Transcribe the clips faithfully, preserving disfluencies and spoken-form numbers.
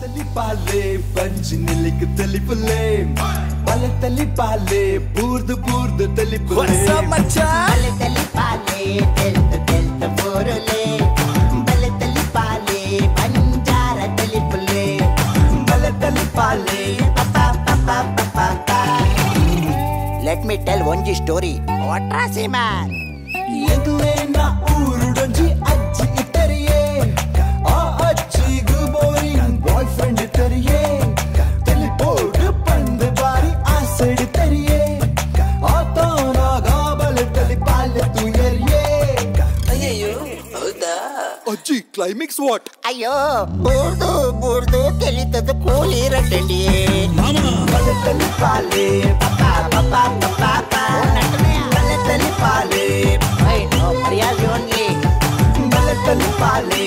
tali pale panch nilik tali pule bal tali pale burd burd tali pule what's up macha bal tali pale telt telt porle bal tali pale banjara tali pule bal tali pale papa papa papa. Let me tell one story. What rasi man yedule na urudonji ajji itariye a ajji gu boring boyfriend itariye teleport pand bari acid itariye aata na gabal telipal tu yariye ayyo hauda ajji climax what ayyo burdu burdu telitadu kooli rattaliye mama bal telipale papa papa papa bal telipale hey no priyas only bal telipale.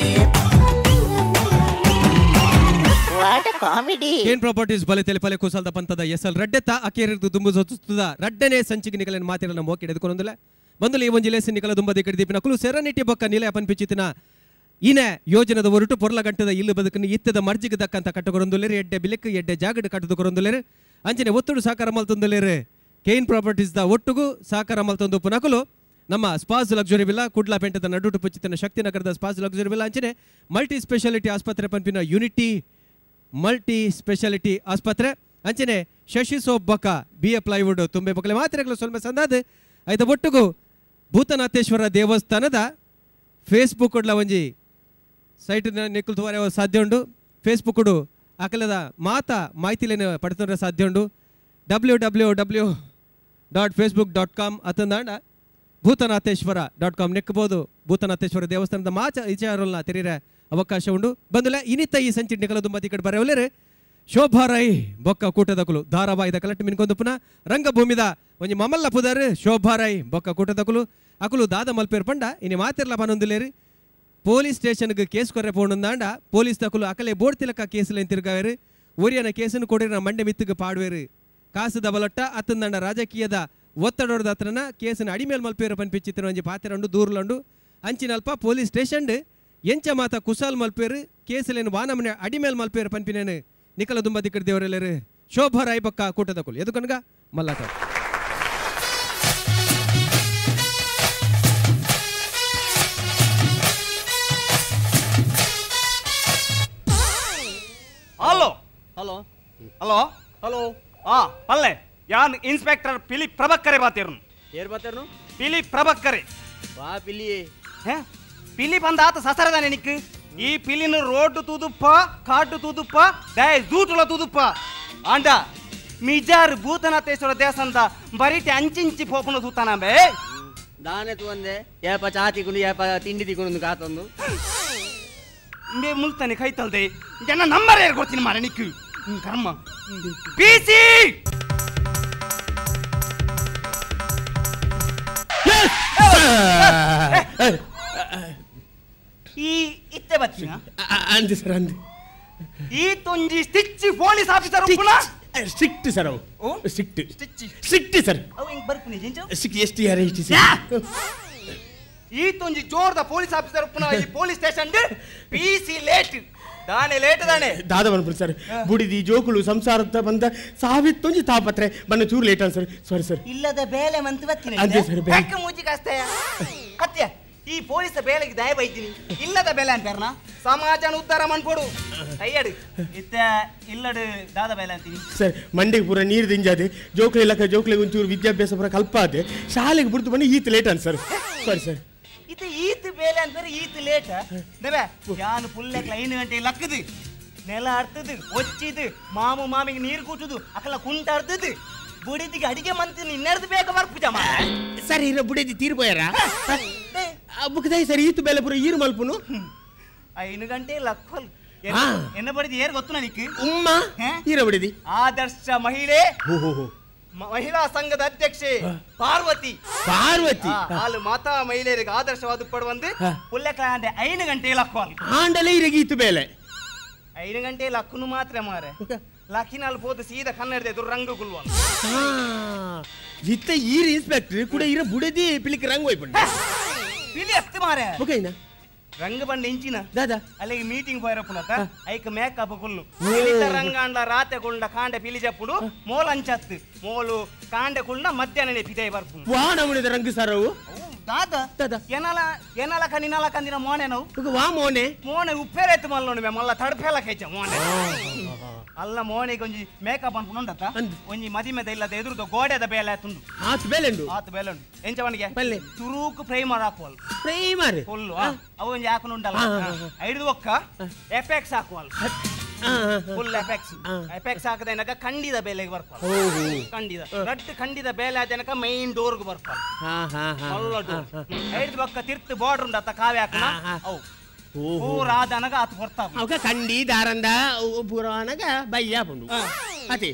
What a comedy. Kain Properties ಬಲೆ ತೆಲಪಲೆ ಕುಸಲ್ದ ಪಂತದ SL ರಡ್ಡೆತ ಅಕೇರಿದು ದುಂಬುಜೊತ್ತುದ ರಡ್ಡನೆ ಸಂಚಿಗೆ ನಿಕಲನ ಮಾತಿರನ ಮೋಕೆ ಎದುಕೊಂಡಂದಲ್ಲ ಬಂದಲಿ ಈ ಒಂಜಿ lazy ನಿಕಲ ದುಂಬದಿ ಕಡಿದೀಪಿನ ಕುಲು ಸೆರನಿಟಿ ಬೊಕ್ಕ ನಿಲಯ ಪನ್ಪಿಚಿತಿನ ಇನೆ ಯೋಜನದ ಹೊರಟು ಪೊರ್ಲ ಗಂಟದ ಇಲ್ಲು ಬದುಕನ್ನು ಇತ್ತದ ಮರ್ಜಿಗೆ ದಕ್ಕಂತ ಕಟ್ಟಗೊರಂದುಲೇರು ಎಡ್ಡೆ ಬಿಲೆಕ್ ಎಡ್ಡೆ ಜಾಗಡ್ ಕಟ್ಟದು ಕೊರಂದುಲೇರು ಅಂಚನೆ ಒತ್ತುಡು ಸಾಕಾರ ಮಲ್ತೊಂದುಲೇರು ಕೈನ್ ಪ್ರಾಪರ್ಟೀಸ್ ದ ಒಟ್ಟುಗು ಸಾಕಾರ ಮಲ್ತೊಂದು ಪುನಕಲು ನಮ್ಮ ಸ್ಪಾಸ್ ಲಕ್ಸುರಿ ವಿಲ್ಲಾ ಕುಡ್ಲಾ ಪೆಂಟದ ನಡುಟು ಪುಚ್ಚಿತನ ಶಕ್ತಿನಗರದ ಸ್ಪಾಸ್ ಲಕ್ಸುರಿ ವಿಲ್ಲಾ ಅಂಚನೆ ಮಲ್ಟಿ ಸ್ಪೆಷಾಲಿಟಿ ಆಸ್ಪತ್ರೆ ಪಂಪಿನ ಯೂನಿಟಿ ಮಲ್ಟಿ ಸ್ಪೆಷಾಲಿಟಿ ಆಸ್ಪತ್ರೆ ಅಂಚನೆ ಶಶಿ ಸೋಪ್ ಬಕ ಬಿ ಎ ಪ್ಲೈವುಡ್ ತುಂಬೆ ಬಕಲೆ ಮಾತ್ರೆಗಳು ಸ್ವಲ್ಪ ಸಂದಾದ ಐದ ಒಟ್ಟುಗು ಭೂತನಾಥೇಶ್ವರ ದೇವಸ್ಥಾನದ ಫೇಸ್ಬುಕ್ ಕೊಡ್ಲ ಒಂಜಿ ಸೈಟ್ ನಿಕ್ಕಲು ತುವಾರೆ ಸಾಧ್ಯ ಉಂಡು ಫೇಸ್ಬುಕ್ ಅಕಲದ ಮಾತಾ ಮಾಹಿತಿಲೇನು ಪಡೆದ್ರೆ ಸಾಧ್ಯ ಉಂಡು W W W dot Facebook dot com ಅತಂದಾಂಡ ಭೂತನಾಥೇಶ್ವರ ಡಾಟ್ ಕಾಮ್ ನೆಕ್ಕಬಹುದು ಭೂತನಾಥೇಶ್ವರ ದೇವಸ್ಥಾನದ ಮಾಚ ವಿಚಾರಗಳನ್ನ ತೆರೀರ ಅವಕಾಶ ಉಂಡು ಬಂದುಲೆ ಇನಿತ ಈ ಸಂಚಿ ನಿಕಲ ದುಂಬತಿ ಕಡೆ ಬರೆಯಲೇರೆ ಶೋಭಾರೈ ಬೊಕ್ಕ ಕೂಟದಕುಲು ಧಾರಾವಾಹಿದ ಕಲೆಕ್ಟ್ ಮಿನ್ಕೊಂದು ಪುನಃ ರಂಗಭೂಮಿದ ಒಂಜಿ ಮಮಲ್ಲ ಪುದರ್ ಶೋಭಾರೈ ಬೊಕ್ಕ ಕೂಟದಕುಲು ಅಕುಲು ದಾದ ಮಲ್ಪೇರ್ ಪಂಡ ಇನಿ ಮಾತಿರ್ಲ ಪನೊಂದುಲೇರಿ ಪೊಲೀಸ್ ಸ್ಟೇಷನ್ಗೆ ಕೇಸ್ ಕೊರ್ರೆ ಪೋಣಂದಾಂಡ ಪೊಲೀಸ್ ತಕುಲು ಅಕಲೆ ಬೋರ್ಡ್ ತಿಲಕ ಕೇಸಲೇನು ತಿರುಗಾವೇರು ಒರಿಯನ ಕೇಸನ್ನು ಕೊಡಿರ ಮಂಡೆ ಮಿತ್ತಿಗೆ ಪಾಡುವೇರು ಕಾಸು ದಬಲಟ್ಟ ಅತ್ತಂದಂಡ ರಾಜಕೀಯದ ಒತ್ತಡೋಡದ ಹತ್ರನ ಕೇಸನ್ನು ಅಡಿಮೇಲ್ ಮಲ್ಪೇರು ಪನ್ಪಿಚ್ಚಿತ್ತಿನ ಒಂಜಿ ಪಾತ್ರಂಡು ದೂರ್ಲಂಡು ಅಂಚಿನಲ್ಪ ಪೊಲೀಸ್ ಸ್ಟೇಷನ್ ಎಂಚ ಮಾತ ಕುಸಾಲ್ ಮಲ್ಪೇರು ಕೇಸಲೇನು ವಾನಮನೆ ಅಡಿಮೇಲ್ ಮಲ್ಪೇರು ಪನ್ಪಿನೇನು ನಿಕಲ ದುಂಬದಿ ಕಡ್ದೇವರೆಲ್ಲರು ಶೋಭಾ ರಾಯ್ ಬಕ್ಕ ಕೂಟದಕುಲು ಎದುಕನ್ಗ ಮಲ್ಲಾಟ ಹಲೋ ಹಲೋ ಹಲೋ ಹಲೋ ಆ ಪಲ್ಲೆ ಯಾನ್ ಇನ್ಸ್ಪೆಕ್ಟರ್ ಪಿಲಿ ಪ್ರಭಕ್ಕರೆ ಬಾತಿರ್ನು ಏರ್ ಬಾತಿರ್ನು ಪಿಲಿ ಪ್ರಭಕ್ಕರೆ ವಾ ಪಿಲಿ ಹೇ ಪಿಲಿ ಬಂದಾತ ಸಸರದಾನೆ ನಿಕ್ ಈ ಪಿಲಿನ ರೋಡ್ ತೂದುಪ್ಪ ಕಾಡು ತೂದುಪ್ಪ ದಯ ಜೂಟುಲ ತೂದುಪ್ಪ ಆಂಡ ಮಿಜಾರ್ ಭೂತನಾಥೇಶ್ವರ ದೇವಸ್ಥಾನದ ಬರೀಟಿ ಅಂಚಿಂಚಿ ಪೋಪನ ತೂತಾನ ಬೇ ದಾನೆ ತೂಂದೆ ಯಾಪ ಚಾ ತಿಕೊಂಡು ಯಾಪ ತಿಂಡಿ ತಿಕೊಂಡು ಕಾತೊಂದು ಮೇ ಮುಲ್ತಾನೆ ಕೈತಲ್ದೆ ಜನ ನಂಬರ್ ಏರ್ ಗೊತ್ತೀನಿ ಮಾರ ನಿಕ್ಕು ಕರ್ಮ ಪಿಸಿ ಈ ಇತ್ತೆ ಬಚ್ಚಿನ ಅಂದೆ ಸರ್ ಅಂದೆ ಈ ತೊಂಜಿ ಸ್ಟಿಚ್ ಪೊಲೀಸ್ ಆಫೀಸರ್ ಉಪ್ಪುನ ಸ್ಟ್ರಿಕ್ಟ್ ಸರ್ ಅವು ಸ್ಟ್ರಿಕ್ಟ್ ಸ್ಟಿಚ್ ಸ್ಟ್ರಿಕ್ಟ್ ಸರ್ ಅವು ಹಿಂಗ್ ಬರ್ಪುನಿ ಜಿಂಜು strict S T R S T sir ಈ ತೊಂಜಿ ಜೋರ್ದ ಪೊಲೀಸ್ ಆಫೀಸರ್ ಉಪ್ಪುನ ಈ police station P C late ದಾನೆ ಲೇಟ್ ದಾನೆ ದಾದ ಬಂದ್ಬಿಡಿ ಸರ್ ಬುಡಿದಿ ಜೋಕುಳು ಸಂಸಾರದ ಬಂದ ಸಾವಿತ್ತೊಂಜಿ ತಾಪತ್ರೆ ಬನ್ನ ಚೂರು ಲೇಟ್ ಅನ್ ಸರ್ ಸಾರಿ ಸರ್ ಇಲ್ಲದ ಬೇಲೆ ಮಂತ್ ಬತ್ತಿನ ಅದೇ ಸರ್ ಬ್ಯಾಕ್ ಮೂಜಿ ಕಾಸ್ತಯ ಹತ್ಯ ಈ ಪೊಲೀಸ್ ಬೇಲೆಗೆ ದಯ ಬೈತೀನಿ ಇಲ್ಲದ ಬೇಲೆ ಅಂತಾರನ ಸಮಾಜನ ಉದ್ಧಾರ ಮಾಡ್ಕೊಡು ಕೈಯಡು ಇತ್ತ ಇಲ್ಲಡು ದಾದ ಬೇಲೆ ಅಂತೀನಿ ಸರ್ ಮಂಡೆಗೆ ಪೂರ ನೀರು ದಿಂಜಾದೆ ಜೋಕ್ಲೆ ಇಲ್ಲಕ ಜೋಕ್ಲೆಗೆ ಒಂಚೂರು ವಿದ್ಯಾಭ್ಯಾಸ ಪೂರ ಕಲ್ಪಾದೆ ಶಾಲೆಗೆ ಬಿಡ್ತು ಬನ್ನಿ ಈತ್ ಲೇಟ್ ಅನ್ ಸರ್ ಸಾರಿ ಸರ್ ಇದು ಈತ್ ಬೇಲೆ ಅಂತಾರೆ ಈತ್ ಲೇಟ್ ದೇವೆ ಯಾನು ಪುಲ್ಲೆಕ್ಲ ಐದು ಗಂಟೆ ಲಕ್ಕದು ನೆಲ ಅರ್ತದು ಒಚ್ಚಿದು ಮಾಮು ಮಾಮಿಗೆ ನೀರು ಕೂಚುದು ಅಕಲ ಕುಂಟ ಅರ್ತದು ಬುಡಿದಿಗೆ ಅಡಿಗೆ ಮಂತಿ ಇನ್ನರ್ದು ಬೇಗ ಬರ್ಪುಜ ಸರ್ ಇರೋ ಬುಡಿದಿ ತೀರ್ಬೋಯಾರ ಬುಕ್ದಾಯಿ ಸರ್ ಈತು ಬೇಲೆ ಪೂರ ಈರು ಮಲ್ಪುನು ಐದು ಗಂಟೆ ಲಕ್ಕಲ್ ಎನ್ನ ಬಡಿದಿ ಏರ್ ಗೊತ್ತು ನನಗೆ ಉಮ್ಮ ಈರ ಬುಡಿದಿ ಆದರ್ಶ ಮಹಿಳೆ ಮಹಿಳಾ ಸಂಘದ ಅಧ್ಯಕ್ಷೆ ಪಾರ್ವತಿ ಪಾರ್ವತಿ ಹಾಲು ಮಾತಾ ಮಹಿಳೆಯರಿಗೆ ಆದರ್ಶವಾದ ಪಡುವಂದು ಪುಲ್ಲೆಕ್ಲ ಐದು ಗಂಟೆ ಲಕ್ಕಲ್ ಆಂಡಲೇ ಇರಗಿ ಈತು ಬೇಲೆ ಐದು ಗಂಟೆ ಲಕ್ಕನು ಮಾತ್ರ ಮಾರೆ ಲಕ್ಕಿನಲ್ಲಿ ಹೋದ ಸೀದಾ ಕನ್ನಡದ ಎದುರು ರಂಗ ಗುಲ್ವ ಇತ್ತ ಈರ್ ಇನ್ಸ್ಪೆಕ್ಟರ್ ಕೂಡ ಇರ ಬುಡದಿ ಪಿಲಿಕ್ ರಂಗ್ ಹೋಯ್ಪಂಡ ಪಿಲಿ ಅತ್ತೆ ಮಾರೆ ಓಕೆನಾ ರಂಗ ಬಂಡ ಇಂಚಿನ ದಾದಾ ಅಲ್ಲಿಗೆ ಮೀಟಿಂಗ್ పోయరపునక ಐಕ ಮೇಕಪ್ ಕುಲ್ಲು ರಂಗಾಂಡ ರಾತೆ ಕುಂಡ ಕಾಂಡೆ ಪಿಲಿಜಪ್ಪುಡು ಮೋಲ್ ಅಂಚತ್ತು ಮೋಲು ಕಾಂಡೆ ಕುಂಡ ಮಧ್ಯಾಹ್ನ ಪಿತೈ ಬರ್ಪು ವಾ ನಮುನಿದ ರಂಗ ಸರವು ದಾದ ದಾದ ಎನಲ ಎನಲ ಕನಿನಲ ಕಂದಿನ ಮೋನೆ ನಾವು ವಾ ಮೋನೆ ಮೋನೆ ಉಪ್ಪೇರೆತ್ತು ಮಲ್ಲೋಣ ಮಲ್ಲ ತಡಪೇಲ ಕೈಚ ಮೋನೆ ಅಲ್ಲ ಮೋನಿಗೆ ಒಂಜಿ ಮೇಕಪ್ ಅನ್ಕೊಂಡತ್ತ ಒಂಜಿ ಮದಿಮೆದ ಇಲ್ಲದ ಎದುರುದ ಗೋಡೆದ ಬೇಲೆ ತುಂಡು ಆತ್ ಬೇಲೆಂಡು ಆತ್ ಬೇಲೆಂಡು ಎಂಚವನಿಗೆ ಬಲ್ಲೆ ತುರುಕು ಪ್ರೈಮರ್ ಹಾಕುವಲ್ ಪ್ರೈಮರ್ ಫುಲ್ಲು ಅವ ಒಂಜಿ ಹಾಕೊಂಡು ಉಂಟಲ್ಲ ಐದು ಒಕ್ಕ ಎಫೆಕ್ಸ್ ಹಾಕುವಲ್ ಫುಲ್ ಎಫೆಕ್ಸ್ ಎಫೆಕ್ಸ್ ಹಾಕದೇನಕ ಖಂಡಿತ ಬೇಲೆಗೆ ಬರ್ಪಲ್ ಖಂಡಿತ ರಟ್ ಖಂಡಿತ ಬೇಲೆ ಆದನಕ ಮೈನ್ ಡೋರ್ಗೆ ಬರ್ಪಲ್ ಒಳ್ಳ ಡೋರ್ ಐದು ಒಕ್ಕ ತಿರ್ತು ಬಾರ್ಡರ್ ಉಂಡತ್ತ ಕಾವ್ಯ ಹಾಕನ ಅವು ಪೂರಾದನಗ ಆತ ಬರ್ತಾವ ಅವಕ ಖಂಡಿ ದಾರಂದ ಪೂರಾನಗ ಬಯ್ಯ ಪುಂಡು ಅತಿ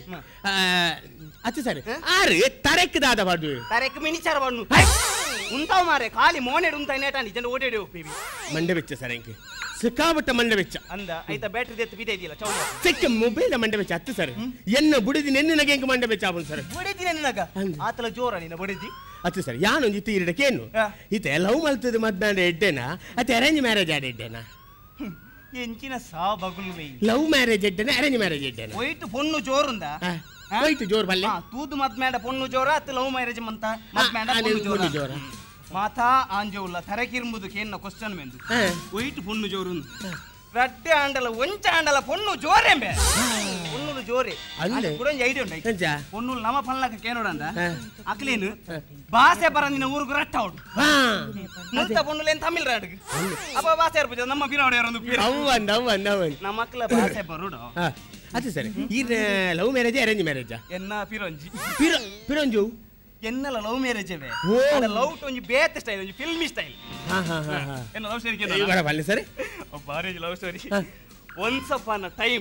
ಅತಿ ಸರಿ ಆರು ತರೆಕ್ ದಾದ ಬಾಡು ತರೆಕ್ ಮಿನಿಚರ ಬಣ್ಣು ಉಂತಾವ ಮಾರೆ ಖಾಲಿ ಮೋನೆಡ್ ಉಂತ ನೇಟಾಂಡಿ ಜನ ಓಡೇಡಿ ಹೋಗ್ತೀವಿ ಮಂಡೆ ಬೆಚ್ಚ ಸರ್ ಎಂಕೆ ಸಿಕ್ಕಾಪಟ್ಟ ಮಂಡೆ ಬೆಚ್ಚ ಅಂದ ಐತ ಬ್ಯಾಟ್ರಿ ದೆತ್ತು ಬಿದೆ ಇದೆಯಲ್ಲ ಚೌಡ ಸಿಕ್ಕ ಮೊಬೈಲ್ ಮಂಡೆ ಬೆಚ್ಚ ಹತ್ತು ಸರ್ ಎನ್ನ ಬುಡಿದಿ ನೆನ್ನಗೆ ಎಂಕ ಮಂಡೆ ಬೆಚ್ಚ ಆಪನ್ ಸರ್ ಬುಡಿದಿ ನೆನ್ನಗ ಆತಲ ಜೋರ ನೀನ ಬುಡಿದಿ ಅತ್ತು ಸರ್ ಯಾನೊಂದು ಇತ್ತು ಇರಡಕೇನು ಈತ ಲವ್ ಮಲ್ತದ ಮದ್ನಾಡ ಎಡ್ಡೆನಾ ಅತ್ತೆ ಅರೇಂಜ್ ಮ್ಯಾರೇಜ್ ಆಡ ಎಡ್ಡೆನಾ ಎಂಚಿನ ಸಾ ಬಗುಲು ವೈ ಲವ್ ಮ್ಯಾರೇಜ್ ಎಡ್ಡೆನಾ ಅರೇಂಜ್ ಮ್ಯಾರೇಜ್ ಎಡ್ಡೆನಾ ವೈಟ್ ಪೊಣ್ಣು ಜೋರುಂದ ವೈಟ್ ಜೋರ್ ಬಲ್ಲೆ ತೂದು ಮದ್ಮೇಡ ಪೊಣ್ಣು ಜೋರ ಅತ್ತ ಲವ್ ಮ್ಯಾರೇಜ್ ಮಂತ ಮದ್ಮೇಡ ಪೊಣ್ಣು ಜೋರ ಮಾತಾ ಆಂಜೋಲ್ಲ ತರಕಿರ್ಂಬುದು ಕೇನ್ನ ಕ್ವಶ್ಚನ್ ಮೆಂದು ವೈಟ್ ಪೊಣ್ಣು ಜೋರುಂದು ರಡ್ಡೆ ಆಂಡಲ ಒಂಚ ಆಂಡಲ ಪೊಣ್ಣು ಜೋರೆಂಬೆ ಪೊಣ್ಣುಲು ಜೋರೆ ಅಂದೆ ಕುಡಂಜಿ ಐಡಿಯಾ ಉಂಟು ಎಂಚ ಪೊಣ್ಣುಲು ನಮ ಪಲ್ಲಕ ಕೇನೋಡಂದ ಅಕ್ಲೇನು ಭಾಷೆ ಬರಂದಿನ ಊರುಗು ರಟ್ಟ ಅವಡು ಮುಲ್ತ ಪೊಣ್ಣುಲು ಏನ್ ತಮಿಳ್ ರಾಡ್ಗೆ ಅಪ್ಪ ಭಾಷೆ ಇರ್ಬೋದು ನಮ್ಮ ಪಿರೋಡಿ ಅವರೊಂದು ಅವಂದ ಅವಂದ ಅವಂದ ನಮ್ಮ ಮಕ್ಕಳ ಭಾಷೆ ಬರುಡು ಅದು ಸರಿ ಈ ಲವ್ ಮ್ಯಾರೇಜ್ ಅರೇಂಜ್ ಮ್ಯಾರೇಜ್ ಎನ್ನ ಪಿರಂಜಿ ಪಿರ ಪಿರಂಜು ಎನ್ನಲ ಲವ್ ಮ್ಯಾರೇಜ್ ಅವೇ ಲವ್ ಒಂಜಿ ಬೇತೆ ಸ್ಟೈಲ್ ಒಂಜಿ ಫಿಲ್ಮಿ ಸ್ಟೈಲ್ ಎನ್ನ ಲವ್ ಸ್ಟೋರಿ ಬರ ಬಲ್ಲೆ ಸರಿ ಬಾರಿ love story once upon a time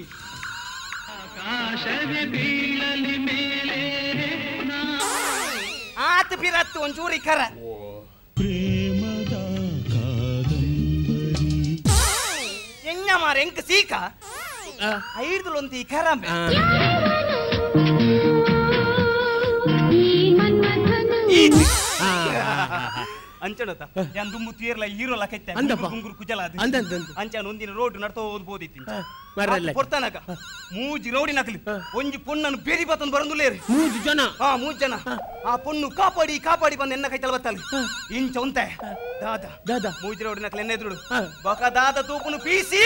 ಆತ ಪಿರತ್ತು ಒಂಚೂರಿ ಕರ ಎಂಗ ಮಾರ ಎಂಕ ಸೀಕ ಐದು ಒಂದು ಈ ಕರ ಅಂಚನತ ಯಾನ್ ದುಂಬು ತೀರ್ಲ ಹೀರೋಲ ಕೈತೆ ಗುಂಗುರು ಕುಜಲ ಅಂಚನ ಒಂದಿನ ರೋಡ್ ನಡ್ತಾ ಓದ್ಬೋದಿತ್ತು ಕೊಡ್ತಾನಕ ಮೂಜಿ ರೋಡಿ ನಕಲಿ ಒಂಜಿ ಪೊಣ್ಣನ್ನು ಬೇರಿ ಬತ್ತೊಂದು ಬರಂದುಲೇರಿ ಮೂಜಿ ಜನ ಹಾ ಮೂಜಿ ಜನ ಆ ಪೊಣ್ಣು ಕಾಪಾಡಿ ಕಾಪಾಡಿ ಬಂದು ಎನ್ನ ಕೈತಲ್ ಬತ್ತಲ್ಲಿ ಇಂಚ ಉಂತೆ ದಾದ ದಾದ ಮೂಜಿ ರೋಡಿ ನಕಲಿ ಎನ್ನ ಎದುರು ಬಕ ದಾದ ತೂಪುನು ಪೀಸಿ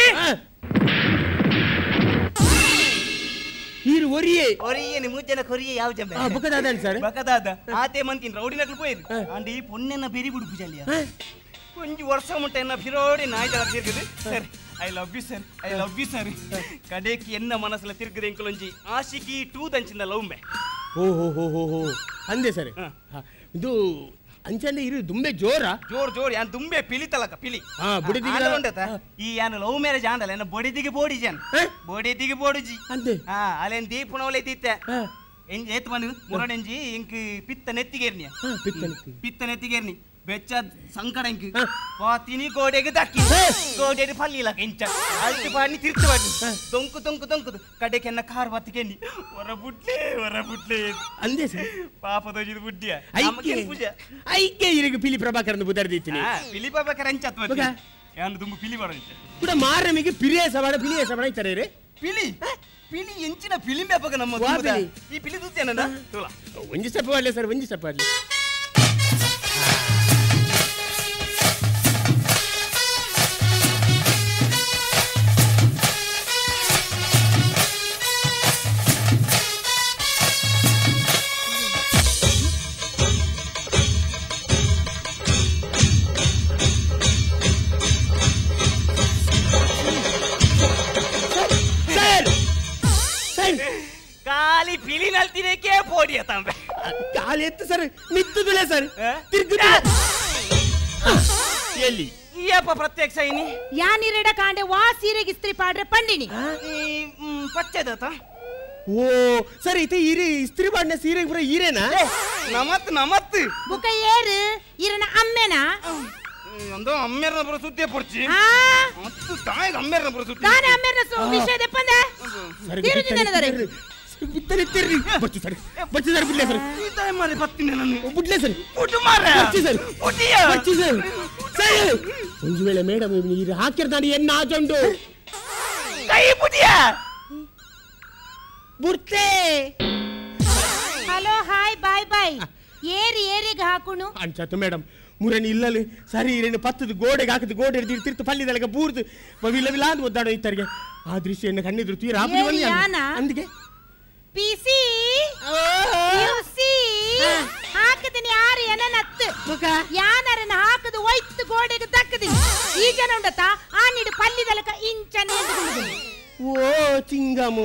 ಈರು ಒರಿಯೇ ಒರಿಯೇ ಮೂಜನ ಕೊರಿಯೇ ಯಾವ ಜಂಬೆ ಬಕದಾದ ಸರ್ ಬಕದಾದ ಆತೆ ಮಂತಿನ ರೌಡಿ ನಕಲಿ ಪೋಯಿರು ಅಂಡ್ ಈ ಪೊಣ್ಣೆನ್ನ ಬೇರಿ ಬಿಡು ಪೂಜಾಲಿಯ ಒಂಜಿ ವರ್ಷ ಮುಟ್ಟ ಎನ್ನ ಪಿರೋಡಿ ನಾಯ್ದಳ ತಿರ್ಗದು sir I love you sir I love you sir ಕಡೆಗೆ ಎನ್ನ ಮನಸ್ಸಲ್ಲ ತಿರ್ಗದೆ ಎಂಕಲೊಂಜಿ ಆಶಿಕಿ ಟೂ ದಂಚಿನ ಲವ್ ಮೆ ಓ ಹೋ ಹೋ ಹೋ ಹೋ ಅಂದೆ ಸರಿ ಇದು ಅಂಚನೆ ಇರು ದುಂಬೆ ಜೋರ ಜೋರ್ ಜೋರ್ ಯಾನ್ ದುಂಬೆ ಪಿಲಿತಲಕ ಪಿಲಿ ಹಾ ಬುಡಿದಿಗೆ ಉಂಟತ ಈ ಯಾನ್ ಲವ್ ಮ್ಯಾರೇಜ್ ಆಂಡಲ ಎನ್ನ ಬೊಡಿದಿಗೆ ಬೋಡಿ ಜಾನ್ ಬೊಡಿದಿಗೆ ಬೋಡಿಜಿ ಅಂದೆ ಹಾ ಅಲೆನ್ ದೀಪನವಲೆ ತಿತ್ತೆ ಎಂಜಿ ಏತ್ ಮನು ಮುರಡೆಂಜಿ ಇಂಕ್ ಪಿತ್ತ ನೆತ್ತಿಗೇರ್ನಿಯ ಪಿತ್ತ ಪಿತ್ತ ನೆತ್ತಿಗೇರ್ನಿ ಬೆಚ್ಚ ಸಂಕಡ ಇಂಕ್ ಪಾತಿನಿ ಗೋಡೆಗೆ ದಕ್ಕಿ ಗೋಡೆಗೆ ಪಲ್ಲಿಲ ಕೆಂಚ ಅಲ್ತಿ ಪಾನಿ ತಿರ್ತು ಬಾಡಿ ದೊಂಕು ದೊಂಕು ದೊಂಕು ಕಡೆಗೆ ಎನ್ನ ಕಾರ್ ಬತ್ತಿಗೆನಿ ಹೊರ ಬುಡ್ಲೆ ಹೊರ ಬುಡ್ಲೆ ಅಂದೆ ಸರ್ ಪಾಪ ದೋಜಿದ ಬುಡ್ಡಿಯ ಐಕೆ ಐಕೆ ಇರಿಗೆ ಪಿಲಿ ಪ್ರಭಾಕರನ ಬುದರ್ದಿತ್ತೀನಿ ಪಿಲಿ ಪ್ರಭಾಕರ ಅಂಚತ್ ಮತ್ತೆ ಯಾನ್ ದುಂಬು ಪಿಲಿ ಬರೋಂಚ ಕೂಡ ಮಾರಮಿಗೆ ಪಿರಿಯ ಸವಾಡ ಪಿಲಿಯ ಸವಾಡ ಇತ್ತಾರೆ ರೇ ಪಿಲಿ ಪಿಲಿ ಎಂಚಿನ ಪಿಲಿ ಬೇಪಗ ನಮ್ಮ ಈ ಪಿಲಿ ದೂತೇನ ತೋಲ ಒಂಜಿ ಸ್ಟೆಪ್ ಮಾಡ್ಲಿ ಸರ್ ಒಂಜಿ ಸ್ಟೆಪ್ ಮಾಡ್ಲಿ ಕಾಲಿ ಪಿಲಿ ನಲ್ತಿನೇಕೆ ಪೋಡಿಯ ತಂಬೆ ಕಾಲಿ ಎತ್ತು ಸರ್ ನಿತ್ತುದಿಲ್ಲ ಸರ್ ತಿರ್ಗು ಎಲ್ಲಿ ಏಪ ಪ್ರತ್ಯಕ್ಷ ಇನಿ ಯಾನಿರೆಡ ಕಾಂಡೆ ವಾ ಸೀರೆಗೆ ಇಸ್ತ್ರಿ ಪಾಡ್ರೆ ಪಂಡಿನಿ ಪಚ್ಚೆದತ ಓ ಸರ್ ಇತೆ ಇರಿ ಇಸ್ತ್ರಿ ಪಾಡ್ನ ಸೀರೆಗೆ ಬರ ಈರೇನಾ ನಮತ್ ನಮತ್ ಬುಕ ಏರು ಇರನ ಅಮ್ಮೆನಾ ಒಂದು ಅಮ್ಮೇರನ ಬರೋ ಸುದ್ದಿ ಪಡ್ಚಿ ಮತ್ತು ತಾಯಿಗೆ ಅಮ್ಮೇರನ ಬರೋ ಸುದ್ದಿ ತಾನೆ ಅಮ್ಮೇರನ ವಿಷಯ ದೆಪ್ಪಂದೆ ತಿರುಜಿನದರೆ ಬಿತ್ತನೆ ತಿರ್ರಿ ಬಚ್ಚು ಸರ್ ಬಚ್ಚು ಸರ್ ಬಿಡ್ಲೆ ಸರ್ ಈ ತಾಯಿ ಮಾರಿ ಬತ್ತಿನ ನಾನು ಬಿಡ್ಲೆ ಸರ್ ಪುಟ್ಟು ಮಾರ ಬಚ್ಚು ಸರ್ ಪುಟ್ಟಿಯ ಬಚ್ಚು ಸರ್ ಸರ್ ಒಂದು ವೇಳೆ ಮೇಡಮ್ ನೀರು ಹಾಕಿರ್ತಾನೆ ಎನ್ನಾಜುಂಡು ಕೈ ಬುದಿಯ ಬುರ್ತೆ ಹಲೋ ಹಾಯ್ ಬಾಯ್ ಬಾಯ್ ಏರಿ ಏರಿಗೆ ಹಾಕುಣು ಅಂಚತ್ತು ಮೇಡಮ್ ಮುರನಿ ಇಲ್ಲಲ್ಲಿ ಸರಿ ಇರೇನು ಪತ್ತದು ಗೋಡೆಗೆ ಹಾಕಿದ್ದು ಗೋಡೆ ಹಿಡಿದು ತಿರ್ತು ಪಲ್ಲಿದೆಲ್ಲ ಬೂರ್ದು ವಿಲ್ಲ ವಿಲ್ಲ ಅಂತ ಒದ್ದಾಡೋ ಇತ್ತರಿಗೆ ಆ ದೃಶ್ಯವನ್ನು ಕಣ್ಣಿದ್ರು ತೀರ ಅಂದಿಗೆ ಪಿಸಿ ಯುಸಿ ಹಾಕದಿನಿ ಯಾರು ಏನನ್ನತ್ತು ಯಾನರನ್ನ ಹಾಕದು ಒಯ್ತು ಗೋಡೆಗೆ ದಕ್ಕದಿನಿ ಈ ಜನ ಉಂಡತ ಆ ನಿಡು ಪಲ್ಲಿದಲಕ ಇಂಚನೆ ಓ ಚಿಂಗಮು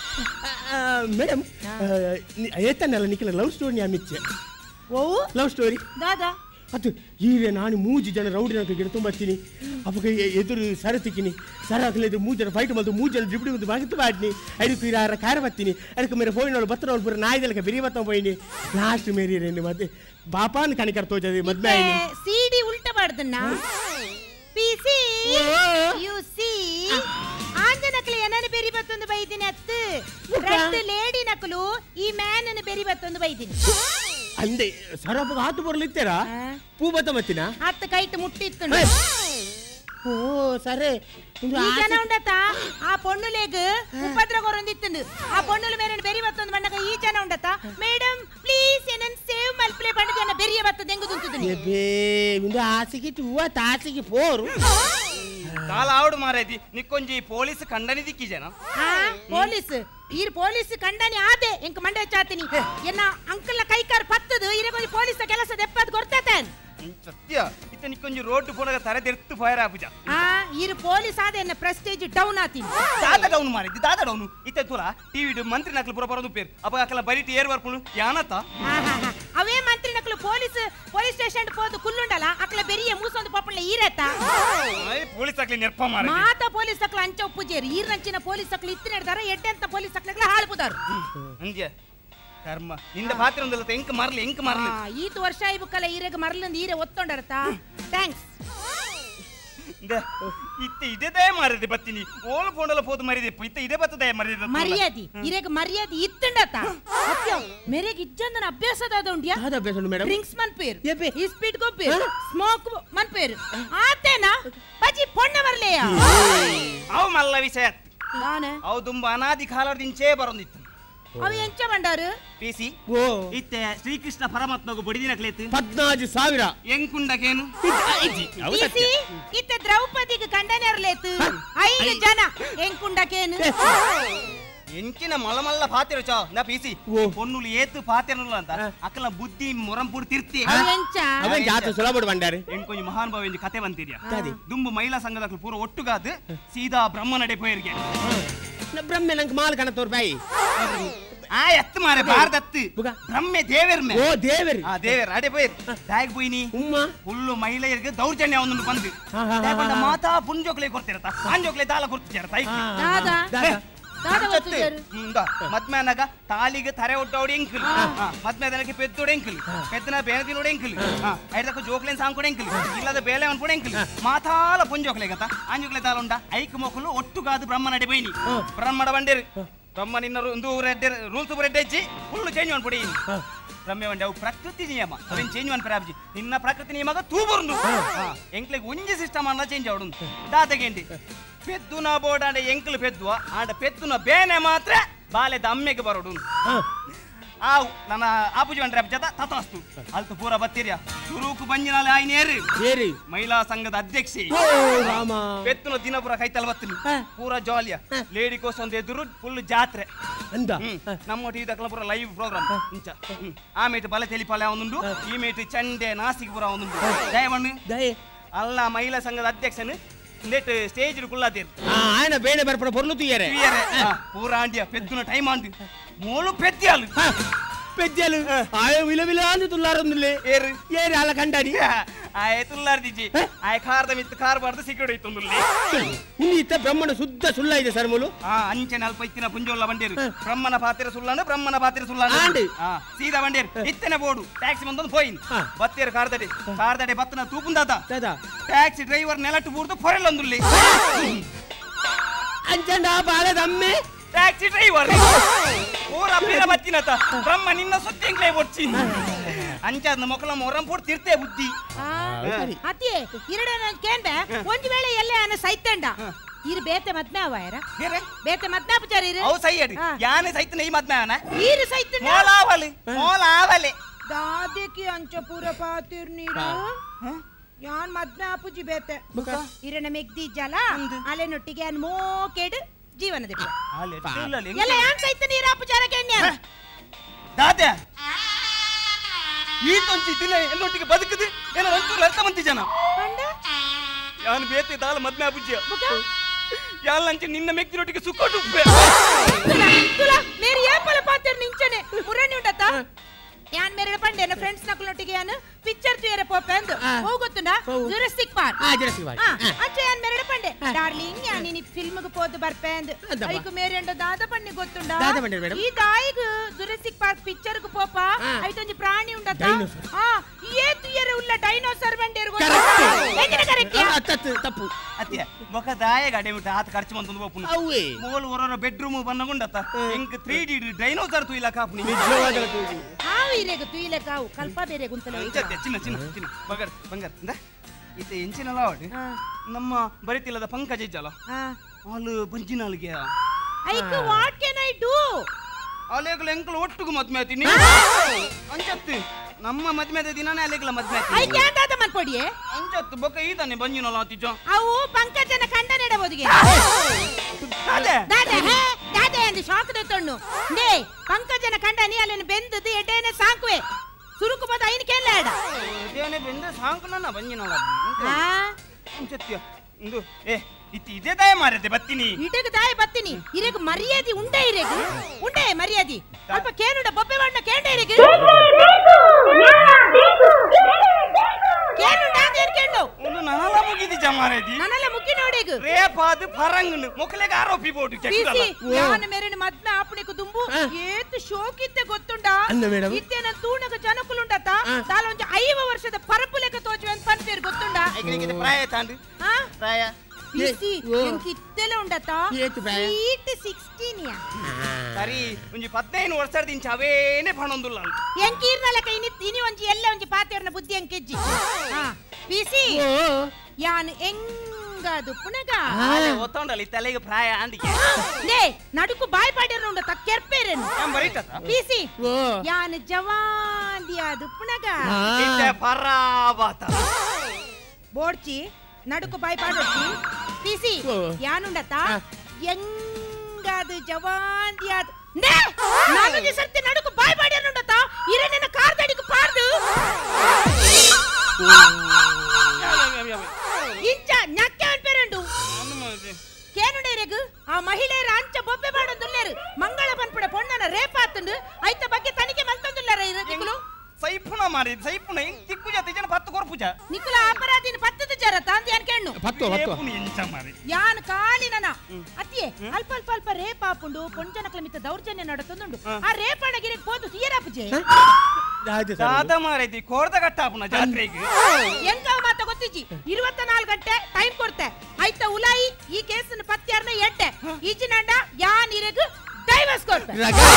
ಮೇಡಮ್ ಏತನ್ನಲ್ಲ ನಿಖಿಲ ಲವ್ ಸ್ಟೋರಿ ಮಿಚ್ಚೆ ಓ ಲವ್ ಸ್ಟೋರಿ ದಾದಾ ಅದು ಹೀರೆ ನಾನು ಮೂಜಿ ಜನ ರೌಡಿನ ಗಿಡ ತುಂಬತ್ತೀನಿ ಅವಾಗ ಎದುರು ಸರ ತಿಕ್ಕಿನಿ ಸರ ಹಾಕಲಿದ್ದು ಮೂರು ಜನ ಫೈಟ್ ಮಾಡ್ತು ಮೂರು ಜನ ಡಿಪ್ಟಿ ಒಂದು ಬಾಗಿತ್ತು ಬಾಡ್ನಿ ಐದಕ್ಕೆ ಇರಾರ ಕಾರ ಬತ್ತೀನಿ ಅದಕ್ಕೆ ಮೇರೆ ಫೋನೋಳು ಬತ್ತನೋಳು ಪೂರ ನಾಯ್ದೆಲ್ಲ ಬೆರಿ ಬತ್ತ ಹೋಯ್ನಿ ಲಾಸ್ಟ್ ಮೇರಿ ರೇನು ಮತ್ತೆ ಬಾಪಾನ್ ಕಣಿಕರ್ ತೋಜದೆ ಮದ್ಮೆ ಸಿಡಿ ಉಲ್ಟ ಮಾಡ್ದನ್ನ ಪಿಸಿ ಯುಸಿ ಆಂಜನಕಲೆ ಏನನ್ನು ಬೆರಿ ಬತ್ತೊಂದು ಬೈದಿನಿ ಅತ್ತು ರೆಡ್ ಲೇಡಿ ನಕಲು ಈ ಮ್ಯಾನ್ ಅನ್ನು ಬೆರಿ ಬತ್ತೊಂದು ಬೈದಿನಿ ಅಂದೆ ಸರಪ ಹಾತು ಬರಲಿತ್ತೀರಾ ಪೂ ಬತ್ತ ಮತ್ತಿನ ಹತ್ತು ಕೈಟ್ ಮುಟ್ಟಿತ್ತು ಓ ಸರಿ ಈ ಜನ ಉಂಡತ ಆ ಪೊಣ್ಣುಲೇಗ್ ಉಪದ್ರ ಕೊರೊಂದಿತ್ತು ಆ ಪೊಣ್ಣುಲ ಮೇರೆ ಬೆರಿ ಬತ್ತೊಂದು ಮಣ್ಣಗ ಈ ಜನ ಉಂಡತ ಮೇಡಮ್ ಪ್ಲೀಸ್ ಏನನ್ ಸೇವ್ ಮಲ್ಪ್ಲೆ ಪಂಡ ಜನ ಬೆರಿಯ ಬತ್ತದ ಹೆಂಗು ದುಂತುದಿನಿ ಎಬೇ ಇಂದು ಆಸಿಗೆ ತುವ ತಾಸಿಗೆ ಪೋರು ಕಾಲ ಆವಡು ಮಾರೈತಿ ನಿಕ್ಕೊಂಜಿ ಪೊಲೀಸ್ ಕಂಡನಿ ದಿಕ್ಕಿ ಜನ ಆ ಪೊಲೀಸ್ ಈರ್ ಪೊಲೀಸ್ ಕಂಡನಿ ಆದೆ ಎಂಕ ಮಂಡೆ ಚಾತಿನಿ ಎನ್ನ ಅಂಕಲ್ನ ಕೈಕಾರ್ ಪತ್ತದು ಇರಗೊಂಜಿ ಪೊಲೀಸ್ ಕೆಲಸ ದೆಪ್ಪದ್ ಕೊಡ್ತತನ್ ಸತ್ಯ ಇತ್ತ ನಿಕ್ಕೊಂಜಿ ರೋಡ್ ಪೋನಗ ತರೆ ತೆರ್ತು ಫೈರ್ ಆಪುಜ ಆ ಈರ್ ಪೊಲೀಸ್ ಆದೆ ಎನ್ನ ಪ್ರೆಸ್ಟೇಜ್ ಡೌನ್ ಆತಿನಿ ದಾದ ಡೌನ್ ಮಾರೈತಿ ದಾದ ಡೌನ್ ಇತ್ತ ತುಲ ಟಿವಿ ಮಂತ್ರಿ ನಕಲು ಪುರ ಬರೋದು ಪೇರ್ ಅಪ ಅಕಲ ಬರಿಟಿ ಏರ್ ವರ್ಪುಳು ಯಾನತ ಅವೇ ಮಂತ್ರಿ ನಕಲು ಪೊಲೀಸ್ ಪೊಲೀಸ್ ಸ್ಟೇಷನ್ ಪೋದು ಕುಲ್ಲುಂಡಲ ಅಕಲ ಬೆರಿಯ ಮೂಸೊಂದು ಪಪ್ಪಳ ಈರತ ಪೊಲೀಸ್ ಅಕ್ಲಿ ನೆರ್ಪ ಮಾರ ಮಾತ ಪೊಲೀಸ್ ಅಕ್ಲ ಅಂಚ ಉಪ್ಪುಜೇರಿ ಈರ್ನಂಚಿನ ಪೊಲೀಸ್ ಅಕ್ಲ ಇತ್ತು ನಡೆದಾರ ಎಡ್ಡೆಂತ ಪೊಲೀಸ್ ಅಕ್ಲ ಹಾಳ್ಪುದಾರು ಅಂದ್ಯ ಕರ್ಮ ನಿಂದ ಪಾತ್ರ ಒಂದಲ್ಲ ಎಂಕ ಮರ್ಲಿ ಎಂಕ ಮರ್ಲಿ ಈತು ವರ್ಷ ಇಬಕ್ಕಲ್ಲ ಈರೆಗ ಮರ್ಲಂದ ಈರೆ ಒತ್ತೊಂಡರತ ಥ್ಯಾಂಕ್ಸ್ ಇತ್ತ ಇದೇ ಮಾರಿದೆ ಬತ್ತೀನಿ ಓಲ್ ಫೋನಲ್ಲ ಪೋದು ಮರಿದೆ ಇತ್ತ ಇದೇ ಬತ್ತದ ಮರಿದೆ ಮರ್ಯಾದಿ ಇರೆಗ ಮರ್ಯಾದಿ ಇತ್ತಂಡತ ಅಪ್ಪ ಮೇರೆಗೆ ಇಜ್ಜಂದನ ಅಭ್ಯಾಸದ ಉಂಡ್ಯಾ ಯಾದ ಅಭ್ಯಾಸ ಉಂಡು ಮೇಡಮ್ ಡ್ರಿಂಕ್ಸ್ ಮನ್ ಪೇರ್ ಈ ಸ್ಪೀಡ್ ಗೋ ಪೇರ್ ಸ್ಮೋಕ್ ಮನ್ ಪೇರ್ ಆತೇನಾ ಬಜಿ ಪೊಣ್ಣ ಬರ್ಲೆಯಾ ಅವು ಮಲ್ಲ ವಿಷಯ ನಾನೆ ಅವು ತುಂಬ ಅನಾದಿ ಕಾಲದಿಂಚೇ ಬರೋದಿತ್ತು ಅವು ಎಂಚ ಬಂಡಾರು ಪಿಸಿ ಓ ಇತ್ತೆ ಶ್ರೀಕೃಷ್ಣ ಪರಮಾತ್ಮಗೂ ಬಡಿದಿನ ಕ್ಲೇತು ಹದಿನಾರು ಸಾವಿರ ಎಂಕುಂಡಕೇನು ಪಿಸಿ ಇತ್ತೆ ದ್ರೌಪದಿಗೆ ಕಂಡನೆರ್ಲೇತು ಐದು ಜನ ಎಂಕುಂಡಕೇನು ಎಂಕಿನ ಮಲ್ಲಮಲ್ಲ ಪಾತಿರ ಚಾ ನಾ ಪಿಸಿ ಪೊನ್ನುಲು ಏತು ಪಾತಿರನುಲ್ಲ ಅಂತ ಅಕ್ಕಲ ಬುದ್ಧಿ ಮೊರಂಪುಡು ತಿರ್ತಿ ಎಂಚ ಅವನ್ ಜಾತ ಸುಲಭ ಬಂಡಾರೆ ಎಂಕೊಂಜಿ ಮಹಾನ್ ಭಾವ ಎಂದು ಕತೆ ಬಂತಿದ್ಯಾ ದುಂಬು ಮಹಿಳಾ ಸಂಘದ ಪೂರ ಒಟ್ಟುಗಾದ ಸೀದಾ ಬ್ರಹ್ಮ ನಡೆ ಪೋಯರ್ಗೆ ಬ್ರಹ್ಮೆ ನಂಗೆ ಮಾಲ್ ಕಣ ತೋರ್ ಬಾಯಿ ಆ ಎತ್ತು ಮಾರೆ ಭಾರತತ್ತು ಬ್ರಹ್ಮೆ ದೇವರ್ ಮೇ ಓ ದೇವರ್ ಆ ದೇವರ್ ಅಡೆ ಪೋಯರ್ ದಾಯಕ್ ಬುಯ್ನಿ ಉಮ್ಮ ಫುಲ್ಲು ಮಹಿಳೆಯರಿಗೆ ದೌರ್ಜನ್ಯ ಒಂದೊಂದು ಬಂದು ಯಾಕೊಂಡ ಮಾತಾ ಪುಂಜೋಕ್ಲೆ ಕೊಡ್ತಿರತ್ತ ಆಂಜೋಕ್ಲೆ ದಾಲ ಕೊಡ್ತಿರತ್ತ ದಾದಾ ದಾದಾ ಒತ್ತುಜರು ಮದ್ಮೇನಾಗ ತಾಲಿಗೆ ತರೆ ಒಟ್ಟೋಡಿ ಎಂಕಲ್ ಮದ್ಮೇದನಕ್ಕೆ ಪೆದ್ದೋಡಿ ಎಂಕಲ್ ಪೆದ್ದನ ಬೇನದಿನೋಡಿ ಎಂಕಲ್ ಐದಕ್ಕೆ ಜೋಕ್ಲೇನ್ ಸಾಂಕೊಡಿ ಎಂಕಲ್ ಇಲ್ಲದ ಬೇಲೆ ಅನ್ಕೊಡಿ ಎಂಕಲ್ ಮಾತಾಲ ಪುಂಜೋಕ್ಲೆ ಗತ ಆಂಜೋಕ್ಲೆ ದಾಲ ಉಂಡ ಐಕ್ ಮೊಕ್ಕಲು ಒಟ್ಟುಗಾದು ಬ್ರಹ್ಮ ನಡೆ ಬೈನಿ ಬ್ರಹ್ಮಡ ಬಂಡೇರು ಬ್ರಹ್ಮ ನಿನ್ನ ಒಂದು ರೂಲ್ಸ್ ರೆಡ್ ಹೆಚ್ಚಿ ಫುಲ್ ಚೇಂಜ್ ಮಾಡ್ಬಿಡಿ ರಮ್ಯ ಬಂಡೆ ಅವು ಪ್ರಕೃತಿ ನಿಯಮ ಅವೇನು ಚೇಂಜ್ ಮಾಡ್ಪಾರ ನಿನ್ನ ಪ್ರಕೃತಿ ನಿಯಮಗ ತೂಬರ್ನು ಎಂಕ್ಲೆಗೆ ಒಂಜಿ ಸಿಸ್ಟಮ್ ಅನ್ನ ಚೇಂಜ್ ಅವಡು ದಾತಗೇಂಟಿ ಪೆದ್ದುನ ಬೋಡಾಂಡೆ ಎಂಕಲು ಪೆದ್ದುವ ಆಂಡ ಪೆದ್ದುನ ಬೇನೆ ಮಾತ್ರ ಬಾಲೆದ ಅಮ್ಮೆಗೆ ಬರೋಡು ಆ ನನ್ನ ಆಪುಜಿ ಬಂಡ್ರೆ ಜತ ತತಾಸ್ತು ಅಲ್ತು ಪೂರ ಬತ್ತೀರ್ಯ ಸುರೂಕು ಬಂಜಿನಾಲೆ ಆಯ್ನೇರಿ ಏರಿ ಮಹಿಳಾ ಸಂಘದ ಅಧ್ಯಕ್ಷೆ ರಾಮ ಪೆತ್ತುನ ದಿನ ಪೂರ ಕೈತಲ್ ಬತ್ತೀನಿ ಪೂರ ಜಾಲಿಯ ಲೇಡಿ ಕೋಸ್ ಒಂದು ಎದುರು ಫುಲ್ ಜಾತ್ರೆ ಅಂದ ನಮ್ಮ ಟಿವಿ ದಕ್ಕಲ ಪೂರ ಲೈವ್ ಪ್ರೋಗ್ರಾಮ್ ಇಂಚ ಆ ಮೇಟ್ ಬಲೆ ತೆಲಿಪಾಲೆ ಅವನುಂಡು ಈ ಮೇಟ್ ಚಂಡೆ ನಾಸಿಗೆ ಪೂರ ಅವನುಂಡು ದಯಮಣ್ಣು ದಯೆ ಅಲ್ಲ ಮಹಿಳಾ ಸಂಘದ ಅಧ್ಯಕ್ಷನು ನೆಟ್ ಸ್ಟೇಜ್ ಕುಳ್ಳಾತೀರ್ ఆయన ಬೇಡ ಬರ್ಪಡ పొర్లు తీయరే ಪೂರ ಆಂಡಿಯ ಪೆದ್ದುನ ಟೈಮ್ ಆಂಡಿ ಮೋಲು ಪೆದ್ಯಾಲು పెద్దలు ఆయ విలవిల అని తుల్లారందులే ఏరు ఏరి అలా కంటాడి ಆಯ ತುಲ್ಲಾರ್ ದಿಜ್ಜಿ ಆಯ ಖಾರದ ಮಿತ್ತು ಕಾರ್ ಬಾರ್ದು ಸಿಕ್ಕಡೆ ಇತ್ತೊಂದುಲ್ಲೆ ಇನ್ನು ಇತ್ತ ಬ್ರಹ್ಮನ ಶುದ್ಧ ಸುಳ್ಳ ಇದೆ ಸರ್ಮುಲು ಆ ಅಂಚೆ ಅಲ್ಪ ಇತ್ತಿನ ಪುಂಜೋಲ್ಲ ಬಂಡೇರು ಬ್ರಹ್ಮನ ಪಾತ್ರ ಸುಳ್ಳಾನು ಬ್ರಹ್ಮನ ಪಾತ್ರ ಸುಳ್ಳಾನು ಆ ಸೀದಾ ಬಂಡೇರು ಇತ್ತನೆ ಬೋಡು ಟ್ಯಾಕ್ಸಿ ಬಂದೊಂದು ಪೋಯಿನ್ ಬತ್ತೇರು ಕಾರ್ದಡೆ ಕಾರ್ದಡೆ ಬತ್ತನ ತೂಪುಂದಾತ ಟ್ಯಾಕ್ಸಿ ಡ್ರೈವರ್ ನೆಲಟ್ಟು ಬೂರ್ದು ಪೊರೆಲ್ಲೊಂದುಲ್ಲೆ ಅಂಚಂಡ ಬಾಳದಮ್ಮೆ ಟ್ಯಾಕ್ಸಿ ಡ್ರೈವರ್ ಊರ ಪೀರ ಬತ್ತಿನತ ಬ್ರಹ್ಮ ನಿನ್ನ ಸುದ್ದಿಂಗ್ಲೇ ಬೊಚ್ಚಿ ಅಂಚಾದ ಮೊಕಲ ಮೊರಂ ಪೋಡ್ ತಿರ್ತೆ ಬುದ್ಧಿ ಅತಿ ಇರಡ ಕೇಂಬೆ ಒಂಜಿ ವೇಳೆ ಎಲ್ಲೆ ಅನ ಸೈತಂಡ ಇರು ಬೇತೆ ಮದ್ಮೆ ಅವಾಯರ ಬೇತೆ ಮದ್ಮೆ ಅಪಚಾರ ಇರು ಅವು ಸೈಯಡಿ ಯಾನೆ ಸೈತನ ಈ ಮದ್ಮೆ ಅವನ ಇರು ಸೈತನ ಮೋಲಾವಲಿ ಮೋಲಾವಲಿ ದಾದೆಕಿ ಅಂಚ ಪೂರ ಪಾತಿರ್ ನೀರು ಯಾನ್ ಮದ್ಮೆ ಅಪುಜಿ ಬೇತೆ ಇರನ ಮೆಗ್ದಿ ಜಲ ಅಲೆ ನೊಟ್ಟಿಗೆ ಅನ್ ಮೋಕೆಡ್ ಜೀವನದ ಎಲ್ಲ ಯಾನ್ ಸೈತನ ಇರ ಅಪಚಾರ ಕೇನ್ಯ ದಾದೆ ಈ ತೊಂಚಿ ದಿನ ಎಲ್ಲೊಟ್ಟಿಗೆ ಬದುಕದು ಏನೋ ಒಂಚೂರು ಅರ್ಥ ಮಂತಿ ಜನ ಯಾನ್ ಬೇತೆ ದಾಲ ಮದ್ಮೆ ಅಪುಜಿ ಯಾಲ್ ನಂಚೆ ನಿನ್ನ ಮೆಗ್ದಿನೊಟ್ಟಿಗೆ ಸುಕ್ಕೋಟು ಉಪ್ಪೆ ತುಲಾ ಮೇರಿ ಏಪಲ ಪಾತಿರ್ ನಿಂಚನೆ ಮುರಣ್ಣಿ ಉಂಡತ ಯಾನ್ ಮೇರೆಡ ಪಂಡೆ ನನ್ನ ಫ್ರೆಂಡ್ಸ್ ನಕಲೊಟ್ಟಿಗೆ ಯಾನ್ ಪಿಕ್ಚರ್ ತುಯರೆ ಪೋಪೆಂದು ಹೋಗುತ್ತುಂಡ ಜುರಾಸಿಕ್ ಪಾರ್ಕ್ ಆ ಜುರಾಸಿಕ್ ಪಾರ್ಕ್ ಅಚ್ಚೆ ಯಾನ್ ಮೇರೆಡ ಪಂಡೆ ಡಾರ್ಲಿಂಗ್ ಯಾನ್ ನಿನಿ ಫಿಲ್ಮ್ ಗೆ ಪೋದು ಬರ್ಪೆಂದು ಐಕು ಮೇರೆಂಡ ದಾದ ಪಂಡೆ ಗೊತ್ತುಂಡ ದಾದ ಪಂಡೆ ಮೇಡಂ ಈ ದಾಯಿಗ ಜುರಾಸಿಕ್ ಪಾರ್ಕ್ ಪಿಕ್ಚರ್ ಗೆ ಪೋಪ ಐತೊಂಜಿ ಪ್ರಾಣಿ ಉಂಡತ ಆ ಏ ತುಯರೆ ಉಲ್ಲ ಡೈನೋಸರ್ ಬಂಡೇರ್ ಗೊತ್ತುಂಡ ಹೆಂಗಿನ ಕರೆಕ್ಟ್ ತತ್ತು ತಪ್ಪು ಅತ್ಯ ಬೊಕ ದಾಯ ಗಡೆ ಮುಟ ಹಾತ ಖರ್ಚು ಮಂತುಂದು ಬೋಪುನ ಅವ್ವೆ ಮೋಲ್ ಹೊರರ ಬೆಡ್ರೂಮ್ ಬನ್ನಗುಂಡತ ಎಂಕ್ ತ್ರೀ ಡಿ ಡೈನೋಸರ್ ತುಯಿಲ ಕಾಪುನಿ ನಿಜವಾದ ತೂಜಿ ಹಾವು ಇರೆಗ ತುಯಿಲ ಕಾವು ಕಲ್ಪ ಬೇರೆ ಗುಂತಲ ಚಿನ್ನ ಚಿನ್ನ ಚಿನ್ನ ಬಂಗಾರ ಬಂಗಾರ ಇಂದ ಇತ್ತೆ ಎಂಚಿನಲ್ಲ ಅವಡಿ ನಮ್ಮ ಬರಿತಿಲ್ಲದ ಪಂಕಜ ಇಜ್ಜಲ್ಲ ಆಲು ಬಂಜಿನಾಲ್ಗೆ ಐಕ ವಾಟ್ ಕ್ಯಾನ್ ಐ ಡು ಅಲೆಗಲ ಎಂಕಲ್ ಒಟ್ಟುಗು ಮದ್ಮೆ ಆತಿ ಅಂಚತ್ತು ನಮ್ಮ ಮದ್ಮೆದ ದಿನನೇ ಅಲೆಗಲ ಮದ್ಮೆ ಆತಿ ಐ ಕ್ಯಾನ್ ದಾದ ಮನ್ಪೊಡಿಯೆ ಅಂಚತ್ತು ಬೊಕ ಈತಾನೆ ಬಂಜಿನಲ್ಲ ಆತಿಜ ಅವು ಪಂಕಜನ ಕಂಡ ನೆಡಬೋದಿಗೆ ದಾದೆ ದಾದೆ ಹೇ ದಾದೆ ಎಂದು ಶಾಕ್ ದೊಣ್ಣು ನೇ ಪಂಕಜನ ಕಂಡ ನೀ ಅಲ್ಲಿನ ಬೆಂದದು ಎಡೇನೆ ಸಾಂಕುವೆ ಸುರುಕು ಬದ ಐನ್ ಕೇಳಾಡ ಎಡೇನೆ ಬೆಂದ ಸಾಂಕು ನನ್ನ ಬಂಜಿನಲ್ಲ ಹಾ ಅಂಚತ್ಯ ಇಂದು ಏ ಇತ್ತಿ ಇದೇ ದಾಯ ಮಾರದೆ ಬತ್ತಿನಿ ಇಟಗ ದಾಯ ಬತ್ತಿನಿ ಇರೆಗ ಮರ್ಯಾದಿ ಉಂಡೆ ಇರೆಗ ಉಂಡೆ ಮರ್ಯಾದಿ ಅಲ್ಪ ಕೇನುಡ ಬೊಬ್ಬೆ ಬಣ್ಣ ಕೇಂಡೆ ಇರೆಗ ಕೇನುಡ ದೇರ್ ಕೇಂಡು ಒಂದು ನನಲ ಮುಗಿದಿ ಜಮಾರದಿ ನನಲ ಮುಗಿ ನೋಡಿಗ ರೇಪಾದು ಫರಂಗನು ಮುಖಲೆಗ ಆರೋಪಿ ಬೋಡು ಚೆಕ್ಕಲ್ಲ ಯಾನ ಮೇರೆನ ಮದ್ನ ಆಪಣಿಕು ದುಂಬು ಏತು ಶೋಕಿತ್ತೆ ಗೊತ್ತುಂಡ ಇತ್ತೇನ ತೂಣಗ ಜನಕುಲುಂಡತ ದಾಲೊಂಜ ಐವ ವರ್ಷದ ಪರಪುಲೆಕ ತೋಚುವೆ ಅಂತ ಪನ್ಪೇರು ಗೊತ್ತುಂಡ ಐಕನಿಗೆ ಪ್ರಾಯ ತಾಂಡು ಹಾ ಪ್ರಾಯ ಪಿಸಿ ಎಂಕಿತ್ತೆಲ ಉಂಡತ ಏತು ಪ್ರಾಯ ಈಟ್ ಸಿಕ್ಸ್ಟೀನ್ ಯಾ ಸರಿ ಒಂಜಿ ಹದಿನೈದು ವರ್ಷದ ಇಂಚ ಅವೇನೆ ಪಣೊಂದುಲ್ಲ ಎಂಕೀರ್ನಲ ಕೈ ನಿತ್ ಇನಿ ಒಂಜಿ ಎಲ್ಲ ಒಂಜಿ ಪಾತೆರ್ನ ಬುದ್ಧಿ ಎಂಕೆಜ್ಜಿ ಹಾ ಪಿಸಿ ಯಾನ್ ಎಂಗದು ಪುನಗ ಅಲೆ ಒತ್ತೊಂಡಲಿ ತಲೆಗೆ ಪ್ರಾಯ ಅಂದಿಗೆ ಲೇ ನಡುಕು ಬಾಯ್ ಪಾಡ್ಯರ ಉಂಡ ತಕ್ಕೆರ್ಪೇರೆನು ನಾನು ಬರಿತತ ಪಿಸಿ ಯಾನ್ ಜವಾಂದಿಯಾದು ಪುನಗ ಇತ್ತೆ ಪರಾಬಾತ ಬೋಡ್ಚಿ ನಡುಕು ಬಾಯ್ ಪಾಡೋಚಿ ಪಿಸಿ ಯಾನುಂಡತ ಎಂಗದು ಜವಾಂದಿಯಾದು ನೇ ನಾಲ್ಕು ಸರ್ತಿ ನಡುಕು ಬಾಯ್ ಪಾಡ್ಯರ ಉಂಡತ ಇರನೆನ ಕಾರ್ದಡಿಕು ಪಾರ್ದು ಇಂಚ ನಕ್ಕೆ ಅನ್ಪೇರಂಡು ಕೇನುಡೇರೆಗು ಆ ಮಹಿಳೆಯರ ಅಂಚ ಬೊಬ್ಬೆ ಮಾಡೋದುಲ್ಲೇರು ಮಂಗಳ ಪನ್ಪುಡ ಪೊಣ್ಣನ ರೇಪ್ ಆತಂಡು ಐತ ಬಗ್ಗೆ ತನಿಖೆ ಮಲ್ತಂದುಲ್ಲಾರ ಇರದಿಕ್ಕಲು ಸೈಪುನ ಮಾಡಿ ಸೈಪುನ ತಿಕ್ಕು ಜತೆ ಜನ ಪತ್ತು ಕೊರ್ಪುಜ ನಿಕುಲ ಅಪರಾಧಿನ ಪತ್ತದ ಜರ ತಾಂದಿ ಅನ್ ಕೇಣ್ಣು ಪತ್ತು ಪತ್ತು ಎಂಚ ಮಾಡಿ ಯಾನ್ ಕಾಲಿನನ ಅತಿಯೇ ಅಲ್ಪ ಅಲ್ಪ ಅಲ್ಪ ರೇಪ್ ಆಪುಂಡು ಪೊಂಜನಕಲ ಮಿತ್ತ ದೌರ್ಜನ್ಯ ನಡತೊಂದುಂಡು ಆ ರೇಪ್ ಅಣಗಿರೆ ಪೋದು ತೀಯರಾಪುಜೆ ದಾದ ಮಾರೈತಿ ಕೋರ್ದ ಕಟ್ಟಾಪುನ ಜಾತ್ರೆಗೆ ಎಂಕ ಮಾತ ಗೊತ್ತಿಜ್ಜಿ ಇರುವತ್ತ ನಾಲ್ಕು ಗಂಟೆ ಟೈಮ್ ಕೊಡ್ತೆ ಐತ ಉಲಾಯಿ ಈ ಕೇಸನ್ನು ಪತ್ಯಾರ್ನ ಎಡ್ಡೆ ಈಜಿನಂಡ ಯಾನ್ ಇರೆಗು ಡೈವರ್ಸ್ ಕೊಡ್ತೆ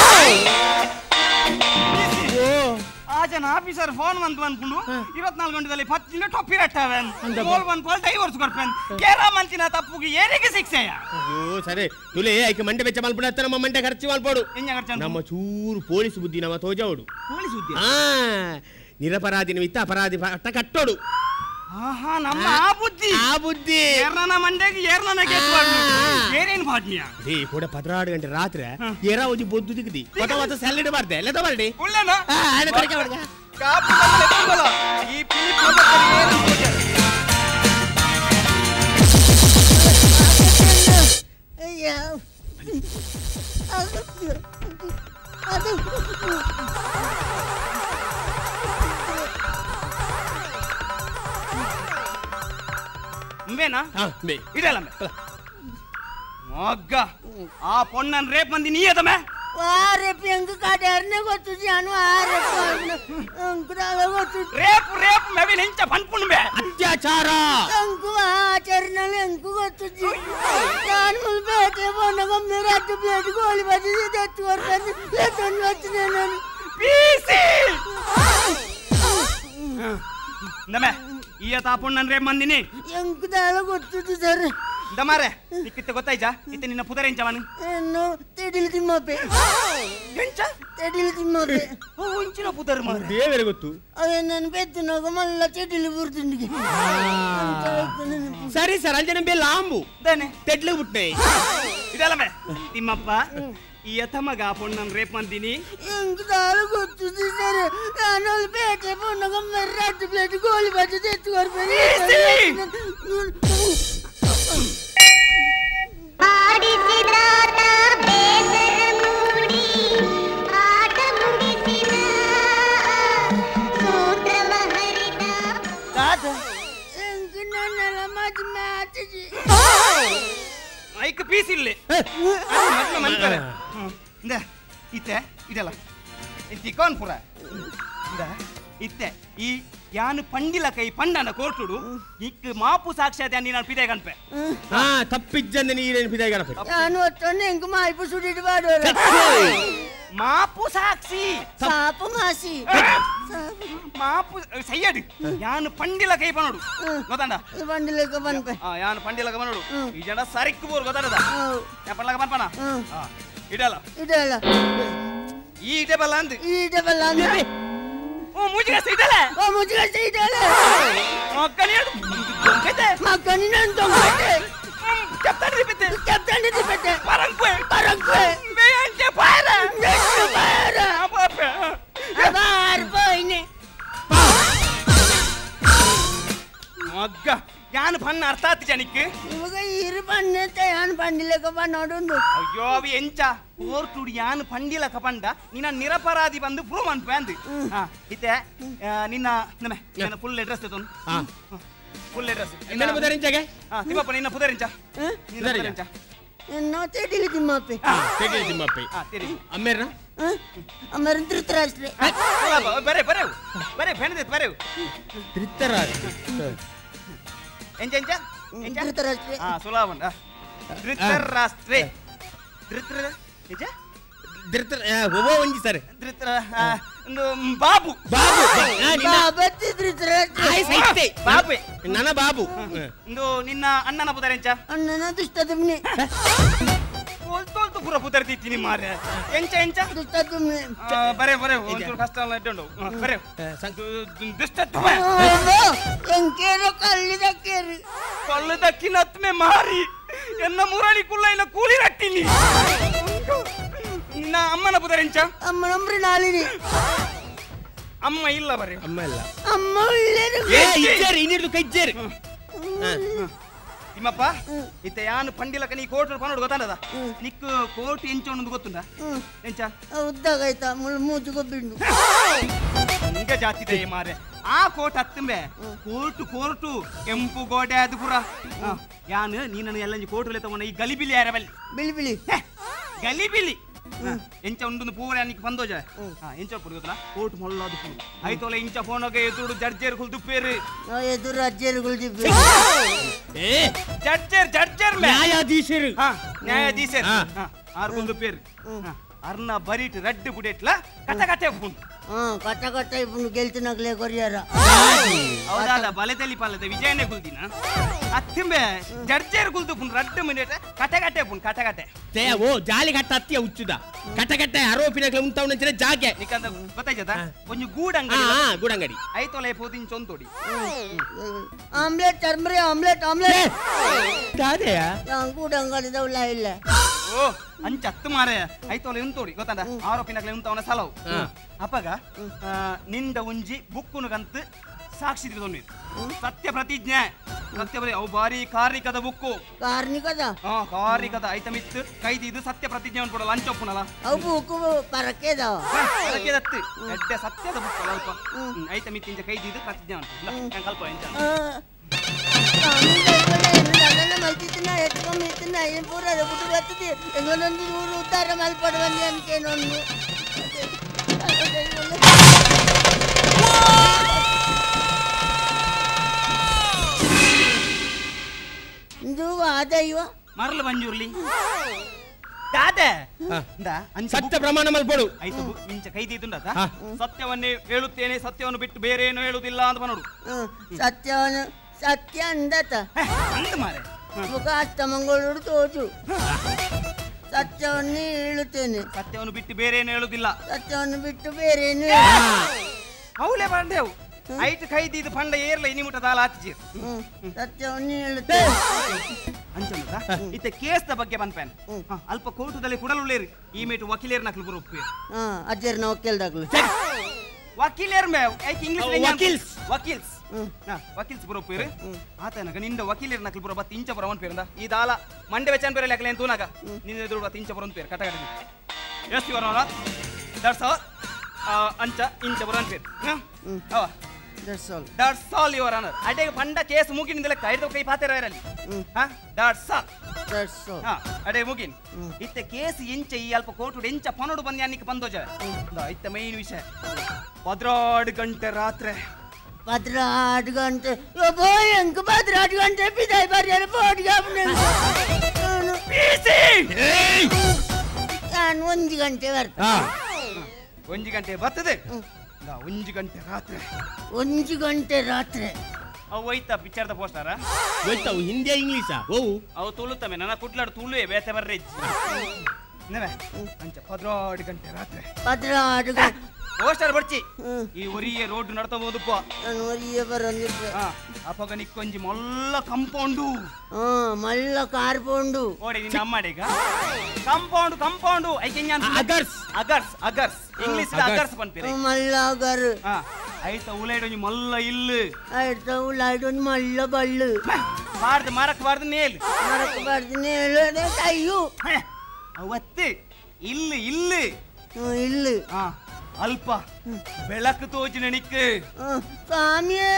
ಆ ಜನ ಆಫೀಸರ್ ಫೋನ್ ಬಂದ್ ಬಂದ್ಕೊಂಡು ಇಪ್ಪತ್ನಾಲ್ಕು ಗಂಟೆದಲ್ಲಿ ಪತ್ತಿನ ಟೊಪ್ಪಿ ರಟ್ಟಾವೆ ಫೋನ್ ಬಂದ್ ಫೋನ್ ಡೈವರ್ಸ್ ಕೊಡ್ಪೇನ್ ಕೇರ ಮಂಚಿನ ತಪ್ಪುಗೆ ಏನಿಗೆ ಶಿಕ್ಷೆಯ ಅಯ್ಯೋ ಸರಿ ತುಲೆ ಐಕೆ ಮಂಡೆ ಬೆಚ್ಚ ಮಲ್ಪಡ ನಮ್ಮ ಮಂಡೆ ಖರ್ಚು ಮಲ್ಪಡು ಎಂಜ ಖರ್ಚು ನಮ್ಮ ಚೂರು ಪೊಲೀಸ್ ಬುದ್ಧಿ ನಮ್ಮ ತೋಜಾವಡು ಪೊಲೀಸ್ ಉದ್ಯ ಹಾ ನಿರಪರಾಧಿ ನಿಮಿತ್ತ ಅಪರಾಧಿ ಪಟ್ಟ ಕಟ್ಟೋಡು ಆಹಾ ನಮ್ಮ ಆ ಬುದ್ಧಿ ಆ ಬುದ್ಧಿ ಏರ್ನನ ಮಂಡೆಗೆ ಏರ್ನನ ಗೆಟ್ವಾಡ್ನು ಏನೇನ್ ಬಾಡ್ನಿಯ ಏ ಕೂಡ ಪದ್ರಾಡು ಗಂಟೆ ರಾತ್ರಿ ಏರ ಒಂಜಿ ಬೊದ್ದು ದಿಗದಿ ಕೊಟ ಮತ್ತ ಸ್ಯಾಲಡ್ ಬಾರ್ದೆ ಎಲ್ಲ ತಬರ್ಡಿ ಉಳ್ಳೇನ ಆ ಆನೆ ತರಕೆ ಮಾಡ್ಗ ಕಾಪಿ ತಪ್ಪಲ್ಲ ಈ ಫಿಲಿಪ್ ಅಯ್ಯ ಅದು ಮುಂಬೇನಾ ಬೇ ಇದೆಲ್ಲ ಮಗ್ಗ ಆ ಪೊಣ್ಣನ್ ರೇಪ್ ಮಂದಿ ನೀ ಅದಮೆ ಆ ರೇಪ್ ಹೆಂಗ ಕಾಡ್ಯಾರನೆ ಗೊತ್ತು ಜಾನು ಆ ರೇಪ್ ಅಂಕುದಾಗ ಗೊತ್ತು ರೇಪ್ ರೇಪ್ ಮೆವಿ ನಿಂಚ ಪನ್ಪುಣ್ಬೆ ಅತ್ಯಾಚಾರ ಅಂಕು ಆಚರಣೆಯಲ್ಲಿ ಹೆಂಗು ಗೊತ್ತು ಜಿ ನಾನು ಮುಲ್ಬೇಟೆ ಬಂದಾಗ ರಾತ್ರಿ ಪ್ಲೇಟ್ ಗೋಲಿ ಬದಿ ದತ್ತು ವರ್ಗಂದು ಲೆತ್ತನ್ನು వచ్చిన ನಾನು ಪೀಸಿ ndame iya tapon nan rep mandini ಎಂಕು ದಾಳ ಗೊತ್ತಿತ್ತು sir ndamare ikkitte gottaija itte ninna pudare enjamani ಏನು ತೆಡಿಲ್ ತಿಮ್ಮಪ್ಪೆ encha ತೆಡಿಲ್ ತಿಮ್ಮಪ್ಪೆ o inchina pudare mare ದೇವರೇ ಗೊತ್ತು ಅವೆ ನನ್ನ ಬೆತ್ತನಾಗ ಮಲ್ಲ ತೆಡಿಲ್ ಬುರ್ತಿಂಡಿಗೆ ಸರಿ ಸರ್ ಅಂಜನ ಬೆ ಲಾಂಬು dane ತೆಡ್ಲು ಬಿಟ್ನೆ idalame timmappa iya tamaga ponnan rep mandini ಎಂಕು ದಾಳ ಗೊತ್ತಿತ್ತು ಸರ್ ನಾನು ಬೇಟೆ ಪೊನ್ನಗ ಮೆರ್ರಾಟ್ ಪ್ಲೇಟ್ ಗೋಲಿ ಬಜ್ಜಿ ತೆತ್ತು ಬರ್ಬೇಡಿ ಐಕ್ ಪೀಸ್ ಇಲ್ಲಿ ಮನ್ಕರೆ ಇಂದ ಇತ್ತೆ ಇದಲ್ಲ ತಿಕೋನ್ ಪುರ ಇಂದ ಇತ್ತೆ ಈ ಯಾನು ಪಂಡಿಲ ಕೈ ಪಂಡನ ಕೋರ್ಟುಡು ಇಕ್ ಮಾಪು ಸಾಕ್ಷಾತ್ ಯಾನಿ ನಾನು ಪಿದೆ ಗಣಪೆ ಹಾ ತಪ್ಪಿಜ್ಜಂದ ನೀರೇನು ಪಿದೆ ಗಣಪೆ ನಾನು ಒಟ್ಟೊಂದು ಹೆಂಗ್ ಮಾಯ್ಪು ಸುಡಿಟ್ಟು ಬಾಡೋರ ಮಾಪು ಸಾಕ್ಷಿ ಸಾಪು ಮಾಸಿ ಮಾಪು ಸಯ್ಯಡಿ ಯಾನು ಪಂಡಿಲ ಕೈ ಪನೋಡು ಗೊತ್ತಂಡ ಬಂಡಿಲಕ ಬನ್ಪೆ ಆ ಯಾನು ಪಂಡಿಲಕ ಪನೋಡು ಈ ಜನ ಸರಿಕ್ಕು ಬೋರ್ ಗೊತ್ತಂಡ ಯಾ ಪಂಡಲಕ ಬನ್ಪನ ಆ ಇಡಲ್ಲ ಇದಲ್ಲ ಈ ಇಡೆ ಬಲ್ಲ ಅಂದ್ ಈ ಡಬಲ್ ಅಂದ್ರೆ ಓ ಮುಜಿಗ ಸಿಡಲ್ಲ ಓ ಮುಜಿಗ ಸಿಡಲ್ಲ ಮಕ್ಕನಿ ಕತೆ ಮಕ್ಕನಿ ನನ್ ತೊಂಗತೆ ಕ್ಯಾಪ್ಟನ್ ರಿಪಿತೆ ಕ್ಯಾಪ್ಟನ್ ರಿಪಿತೆ ಪರಂಕ್ವೆ ಪರಂಕ್ವೆ ಬೇಂಚೆ ಪಾರ ಬೇಂಚೆ ಪಾರ ಅಪ್ಪ ಅಬಾರ್ ಬೋಯ್ನೆ ಮಗ್ಗ ಯಾನ್ ಪನ್ನ ಅರ್ಥ ಆತಿ ಜನಿಕ್ಕೆ ಇವಾಗ ಇರು ಪಣ್ಣತೆ ಯಾನ್ ಪಂಡಿಲಕ ಪನ್ನೋಡುಂದು ಅಯ್ಯೋ ಅವಿ ಎಂಚ ಕೋರ್ಟುಡು ಯಾನ್ ಪಂಡಿಲಕ ಪಂಡ ನಿನ್ನ ನಿರಪರಾಧಿ ಬಂದು ಪ್ರೂವ್ ಅನ್ಪೆ ಅಂದು ಹಾ ಇತ್ತೆ ನಿನ್ನ ನಮೆ ನಿನ್ನ ಫುಲ್ ಅಡ್ರೆಸ್ ತೆತೊಂದು ಹಾ ಫುಲ್ ಅಡ್ರೆಸ್ ನಿನ್ನ ಬದರಿಂಚಗೆ ಹಾ ತಿಮ್ಮಪ್ಪ ನಿನ್ನ ಪುದರಿಂಚ ನಿನ್ನ ಪುದರಿಂಚ ಎನ್ನೋ ತೆಡಿಲಿ ತಿಮ್ಮಪ್ಪೆ ತೆಗೆ ತಿಮ್ಮಪ್ಪೆ ಹಾ ತಿರಿ ಅಮ್ಮೇರ್ನ ಅಮರನ್ ಧೃತರಾಷ್ಟ್ರೆ ಬರೆ ಬರೆ ಬರೆ ಫೆಣದೆ ಬರೆ ಧೃತರಾಜ್ ಎಂಚ ಎಂಚ ಎಂಚ ಧೃತರಾಷ್ಟ್ರೆ ಹಾ ಸುಲಭ ಧೃತರಾಷ್ಟ್ರೆ ಧೃತರ ಎಂಚ ಧೃತರ ಒಬ್ಬ ಒಂಜಿ ಸರ್ ಧೃತರ ಒಂದು ಬಾಬು ಬಾಬು ಬಾಬತ್ತಿ ಧೃತರಾಷ್ಟ್ರೆ ಆಯ್ ಸೈತೆ ಬಾಬು ನನ್ನ ಬಾಬು ಒಂದು ನಿನ್ನ ಅಣ್ಣನ ಪುದರ ಎಂಚ ಅಣ್ಣನ ದುಷ್ಟದುಮ್ನೆ ತೋಲ್ ತೋಲ್ತು ಪುರ ಪುದರ್ ತಿತ್ತೀನಿ ಮಾರೆ ಎಂಚ ಎಂಚ ದುಷ್ಟದುಮ್ನೆ ಬರೆ ಬರೆ ಒಂಚೂರು ಕಷ್ಟ ಎಲ್ಲ ಇಟ್ಟುಂಡು ಬರೆ ದುಷ್ಟ ಎಂಕೇರು ಕಲ್ಲಿದಕ್ಕೇರಿ ಕಲ್ಲು ದಕ್ಕಿನತ್ಮೆ ಮಾರಿ ಎನ್ನ ಮುರಳಿ ಕುಳ್ಳೈನ ಕೂಲಿ ರಟ್ಟಿನಿ ನಿನ್ನ ಅಮ್ಮನ ಪುದರ ಎಂಚ ಅಮ್ಮನ ಮೃಣಾಲಿನಿ ಅಮ್ಮ ಇಲ್ಲ ಬರೆ ಅಮ್ಮ ಇಲ್ಲ ಅಮ್ಮ ಒಳ್ಳೆದು ಏ ಇಜ್ಜೇರಿ ಇನ್ನಿರ್ದು ಕೈಜ್ಜೇರಿ ತಿಮ್ಮಪ್ಪ ಇತ್ತ ಯಾನು ಪಂಡಿಲಕ ನೀ ಕೋರ್ಟ್ ಪನೋಡು ಗೊತ್ತಾನದ ನಿಕ್ಕು ಕೋರ್ಟ್ ಎಂಚೊಂದು ಗೊತ್ತುಂಡ ಎಂಚ ಉದ್ದಾಗಾಯ್ತಾ ಮುಳ್ಳು ಮೂಜು ಗೊಬ್ಬಿಂಡು ಹಿಂಗ ಜಾತಿದೆ ಮಾರೆ ಆ ಕೋರ್ಟ್ ಹತ್ತಂಬೆ ಕೋರ್ಟು ಕೋರ್ಟು ಕೆಂಪು ಗೋಡೆ ಅದು ಪುರ ಯಾನು ನೀನನ್ನು ಎಲ್ಲ ಕೋರ್ಟ್ ತಗೊಂಡ ಈ ಗಲಿಬಿಲಿ ಯಾರ ಬಲ್ಲಿ ಬಿಳಿ ಬಿಳಿ ಗಲಿಬಿಲಿ ಎಂಚ ಉಂಡು ಪೂರ ನಿಕ್ ಬಂದೋಜ ಎಂಚ ಪುರ ಗೊತ್ತಲ್ಲ ಕೋರ್ಟ್ ಮೊಳ್ಳದು ಪೂರ ಐತೋಲ ಇಂಚ ಫೋನಗೆ ಎದುರು ಜಡ್ಜರ್ ಕುಲ್ದು ಪೇರು ಎದುರು ಅಜ್ಜೇರುಗಳು ದಿಬ್ಬಿ ಏ ಜಡ್ಜರ್ ಜಡ್ಜರ್ ನ್ಯಾಯಾಧೀಶರು ಹಾ ನ್ಯಾಯಾಧೀಶರ್ ಆರು ಕುಲ್ದು ಪೇರು ಅರ್ನ ಬರೀಟ್ ರಡ್ಡು ಬುಡೆಟ್ಲ ಕಟ ಕಟ್ಟೆ ಉಂಟು ಹಾ ಕಟ್ಟ ಕಟ್ಟ ಇಬ್ಬನು ಗೆಲ್ತಿನಾಗ್ಲೇ ಕೊರಿಯಾರ ಹೌದಾದ ಬಲೆತಲಿ ಪಾಲದ ವಿಜಯನೇ ಕುಲ್ದಿನ ಅತ್ತಿಂಬೆ ಜಡ್ಜರ್ ಕುಲ್ದು ಪುನ್ ರಡ್ಡು ಮಿನಿಟ್ ಕಟೆ ಕಟ್ಟೆ ಪುನ್ ಕಟೆ ಕಟ್ಟೆ ತೇ ಓ ಜಾಲಿ ಕಟ್ಟ ಹತ್ತಿಯ ಹುಚ್ಚುದ ಕಟ್ಟ ಕಟ್ಟ ಆರೋಪಿನಗಳು ಉಂಟವನ ಜಾಗೆ ನಿಕಂದ ಗೊತ್ತಾಯ್ತದ ಒಂದು ಗೂಡಂಗಡಿ ಹಾ ಗೂಡಂಗಡಿ ಐತೊಲೆ ಪೋದಿನ್ ಚೊಂತೋಡಿ ಆಮ್ಲೆಟ್ ಚರ್ಮರಿ ಆಮ್ಲೆಟ್ ಆಮ್ಲೆಟ್ ತಾದೆಯಾ ಗೂಡಂಗಡಿದವಲ್ಲ ಇಲ್ಲ ಓ ಅಂಚ ಹತ್ತು ಮಾರೆ ಐತೊಲೆ ಉಂತೋಡಿ ಗೊತ್ತಾದ ಆರೋಪಿನಗ್ಲೆ ಉಂತವನ ಸಲವು ಅಪ್ಪಗ ನಿಂದ ಒಂಜಿ ಬುಕ್ಕುನು ಕಂತು ಸಾಕ್ಷಿ ತಿಳ್ದೊಂಡಿ ಸತ್ಯ ಪ್ರತಿಜ್ಞೆ ಸತ್ಯ ಪ್ರತಿ ಅವು ಬಾರಿ ಕಾರ್ಣಿಕದ ಬುಕ್ಕು ಕಾರ್ಣಿಕದ ಹಾ ಕಾರ್ಣಿಕದ ಐತ ಮಿತ್ತು ಕೈದಿ ಇದು ಸತ್ಯ ಪ್ರತಿಜ್ಞೆ ಅನ್ಕೊಡ ಲಂಚ್ ಒಪ್ಪುನಲ್ಲ ಅವು ಬುಕ್ಕು ಪರಕೆದವ ಅದಕ್ಕೆ ದತ್ತು ಎಡ್ಡೆ ಸತ್ಯದ ಬುಕ್ ಅಲ್ಲ ಅಲ್ಪ ಐತ ಮಿತ್ತು ಇಂಚ ಕೈದಿ ಇದು ಪ್ರತಿಜ್ಞೆ ಅಂತ ಕಲ್ಪ ಎಂಚ ಮಲ್ತಿನ ಎತ್ಕೊಂಡ್ ಇತ್ತಿನ ಏನ್ ಪೂರ ಬಿಟ್ಟು ಬರ್ತದೆ ಎಂಗೊಂದೊಂದು ಊರು ಉತ್ತಾರ ಮಲ್ಪಡ ಬಂದಿ ಅನ್ಕೇನೊಂದು ಇದು ಆದ ಇವ ಮರಳು ಬಂಜೂರ್ಲಿ ದಾದೆ ಹಾ. ಇಂದ ಅಂಚ ಸತ್ಯ ಪ್ರಮಾಣ ಮಲ್ಪಡು ಆಯ್ತು ಬು- ಇಂಚ ಕೈ ತೀದುಂಡ ಹಾ. ಸತ್ಯವನ್ನೇ ಹೇಳುತ್ತೇನೆ ಸತ್ಯವನ್ನು ಬಿಟ್ಟು ಬೇರೆ ಏನು ಹೇಳುವುದಿಲ್ಲ ಅಂತ ನೋಡು ಹ್ಮ್. ಸತ್ಯವನ್ನು ಸತ್ಯ ಅಂದತ ಅಂದ ಮಾರೆ ಮುಖ ಅಷ್ಟಮಂಗಳೂರು ತೋಚು ಸತ್ಯವನ್ನೇ ಹೇಳುತ್ತೇನೆ ಸತ್ಯವನ್ನು ಬಿಟ್ಟು ಬೇರೆ ಏನು ಹೇಳುವುದಿಲ್ಲ ಸತ್ಯವನ್ನು ಬಿಟ್ಟು ಬೇರೆ ಏನು ಅವಲೇ ಬಂದೆವು ಐಟ್ ಕೈ ತೀದು ಪಂಡ ಏರ್ಲ ಇನಿ ಮುಟ್ಟ ದಾಲ ಹಚ್ಚಿ ಸತ್ಯವನ್ನೇ ಹೇಳುತ್ತೇನೆ ಅಂಚಂದ ಇತ್ತ ಕೇಸ್ದ ಬಗ್ಗೆ ಬಂದ್ಪೇನ್ ಅಲ್ಪ ಕೋರ್ಟದಲ್ಲಿ ಕುಡಲುಳ್ಳೇರಿ ಈ ಮೇಟು ವಕೀಲೇರ್ ನಕಲು ಬರು ಒಪ್ಪಿ ಹಾ ಅಜ್ಜರ್ ನಾವು ಕೇಳ್ದಾಗ್ಲು ವಕೀಲೇರ್ ಮೇ ಐಕ್ ಇಂಗ್ಲಿಷ್ ವಕೀಲ್ಸ್. ವಕೀಲ್ಸ್ ಹಾ ವಕೀಲ್ಸ್ ಬರು ಒಪ್ಪಿರು ಆತನಗ ನಿಂದ ವಕೀಲೇರ್ ನಕಲು ಬರು ಬತ್ ಇಂಚ ಬರ ಅವನ್ ಪೇರಂದ ಈ ದಾಲ ಮಂಡೆ ವೆಚ್ಚನ್ ಬೇರೆ ಲೆಕ್ಕಲೆ ತೂನಾಗ ನಿನ್ನ ಎದುರು ಬತ್ ಇಂಚ ಬರೋನ್ ಪೇರು ಕಟ ಕಟ ಎಷ್ಟು ಇವರ ದಟ್ಸ್ ಆಲ್ ಅಂಚ ಇಂಚ ಬರೋನ್ ಪೇರು ಹಾ that's all that's all your honour ಅಡೆ ಪಂಡ ಕೇಸ್ ಮುಗಿನಿಂದ ಕೈದ ಕೈ ಪಾತೆರ ಇರಲಿ ಹಾ ದಟ್ಸ್ ಆಲ್ ದಟ್ಸ್ ಆಲ್ ಹಾ ಅಡೆ ಮುಗಿನ್ ಇತ್ತೆ ಕೇಸ್ ಇಂಚ ಈ ಅಲ್ಪ ಕೋಟು ಎಂಚ ಪನೋಡು ಬಂದು ಅನ್ನಕ್ಕೆ ಬಂದೋಜ ಇತ್ತ ಮೈನ್ ವಿಷಯ ಪದ್ರಾಡು ಗಂಟೆ ರಾತ್ರಿ ಪದ್ರಾಡು ಗಂಟೆ ಎಂಕ ಪದ್ರಾಡು ಗಂಟೆ ಬಿದಾಯ್ ಬರ್ಯಾರ ಬೋಡ್ಗೆ ನಾನು ಒಂದು ಗಂಟೆ ಬರ್ತ ಒಂಜಿ ಗಂಟೆ ಬರ್ತದೆ ಒಂಜಿ ಗಂಟೆ ರಾತ್ರಿ ಒಂದು ಗಂಟೆ ರಾತ್ರಿ ಅವು ಹೋಯ್ತಾ ಪಿಕ್ಚರ್ದ ಪೋಸ್ಟಾರ ಹೋಯ್ತಾವು ಹಿಂದಿ ಇಂಗ್ಲೀಷಾ ಓವು ಅವು ತುಳುತ್ತವೆ ನನ್ನ ಕುಟ್ಲಾಡು ತುಳುವೆ ಬೇತೆ ಬರ್ರೆ ನವೆ ಅಂಚ ಪದ್ರಾಡು ಗಂಟೆ ರಾತ್ರಿ ಪದ್ರಾಡು ಗಂಟೆ ಪೋಸ್ಟರ್ ಬರ್ಚಿ ಹ್ಮ್. ಈ ಒರಿಯ ರೋಡ್ ನಡ್ತಬೋದಪ್ಪ ನಾನು ಒರಿಯ ಬರಂದಿದ್ದೆ ಹಾ ಅಪಗ ನಿಕ್ಕೊಂಜಿ ಮೊಲ್ಲ ಕಂಪೌಂಡು ಹಾ ಮಲ್ಲ ಕಾರ್ಪೊಂಡು ಓಡಿ ನಿನ್ನ ಅಮ್ಮಡಿಗ ಕಂಪೌಂಡ್ ಕಂಪೌಂಡು ಐಕೆ ಅಗರ್ಸ್ ಅಗರ್ಸ್ ಅಗರ್ಸ್ ಇಂಗ್ಲಿಷ್ ಅಗರ್ಸ್ ಪನ್ಪಿರೆ ಮಲ್ಲ ಗರ್ ಹಾ ಐತ ಉಲೈಡೊಂಜಿ ಮಲ್ಲ ಇಲ್ಲು ಆಯ್ತು ಉಳ್ಳಾಯ್ಡು ಮಲ್ಲ ಬಳ್ಳು ಬಾರ್ದು ಮರಕ್ ಬಾರ್ದು ನೇಲ್ ಮರಕ್ಕೆ ಬರ್ತೀನಿ ಹೇಳೋದೆ ಅಯ್ಯೋ ಅವತ್ತೆ ಇಲ್ಲಿ ಇಲ್ಲಿ ಹ್ಮ್, ಇಲ್ಲಿ ಹಾ ಅಲ್ಪ ಬೆಳಕು ತೋಜಿನ ನಿಕ್ಕು ಹ್ಮ್, ಸ್ವಾಮಿಯೇ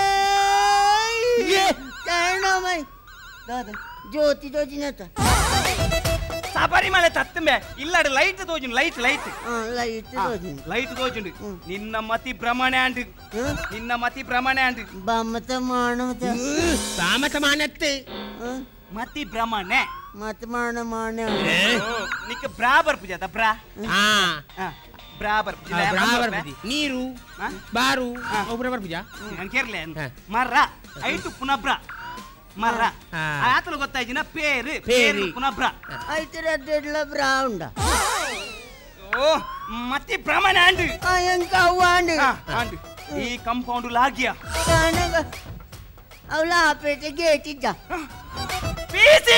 ಶರಣಮೈ ದಾದ ಜ್ಯೋತಿ ತೋಜಿನತ ಸಬರಿಮಲೆ ತತ್ತಂಬೆ ಇಲ್ಲಾಡು ಲೈಟ್ ತೋಜಿನ ಲೈಟ್ ಲೈಟ್ ಲೈಟ್ ತೋಜಿನ ಲೈಟ್ ತೋಜುಂಡು ನಿನ್ನ ಮತಿ ಭ್ರಮಣೆ ಅಂಡು ನಿನ್ನ ಮತಿ ಭ್ರಮಣೆ ಅಂಡು ಬಮ್ಮತ ಮಾನವತ ಸಾಮತ ಮಾನತ್ತೆ ಮತಿ ಭ್ರಮಣೆ ಮತ ಮಾನ ಮಾನ ನಿಕ್ಕ ಬ್ರಾಬರ್ ಪೂಜಾತ ಬ್ರಾ ಹಾ ಹಾ ಬ್ರಾಬರ್ ಬರಾಬರ್ ಬದಿ ನೀರು ಹಾ? ಬಾರು ಹಾ. ಒಬ್ಬರಬರ್ ಪೂಜಾ ಕೇರ್ಲೆ ಹಾ. ಮರ್ರ ಐಟು ಪುನಬ್ರ ಮರ್ರ ಹಾ. ಆತಲು ಗೊತ್ತಾಯ್ಜಿನ ಪೇರು ಪೇರು. ಪೇರು ಪುನಬ್ರ ಐತೆ ರೆಡ್ಡೆಡ್ಲ ಬ್ರೌಂಡ ಓ ಮತಿ ಭ್ರಮಣೆ ಅಂಡು ಎಂಕ ಅವ್ವಾಂಡು ಹಾ, ಅಂಡು ಈ ಕಂಪೌಂಡ್ ಲಾಗ್ಯ ಕಾಣಗ ಅವಳ ಆಪೇಟೆ ಗೇಟ್ ಇದ್ದ ಪೀಸಿ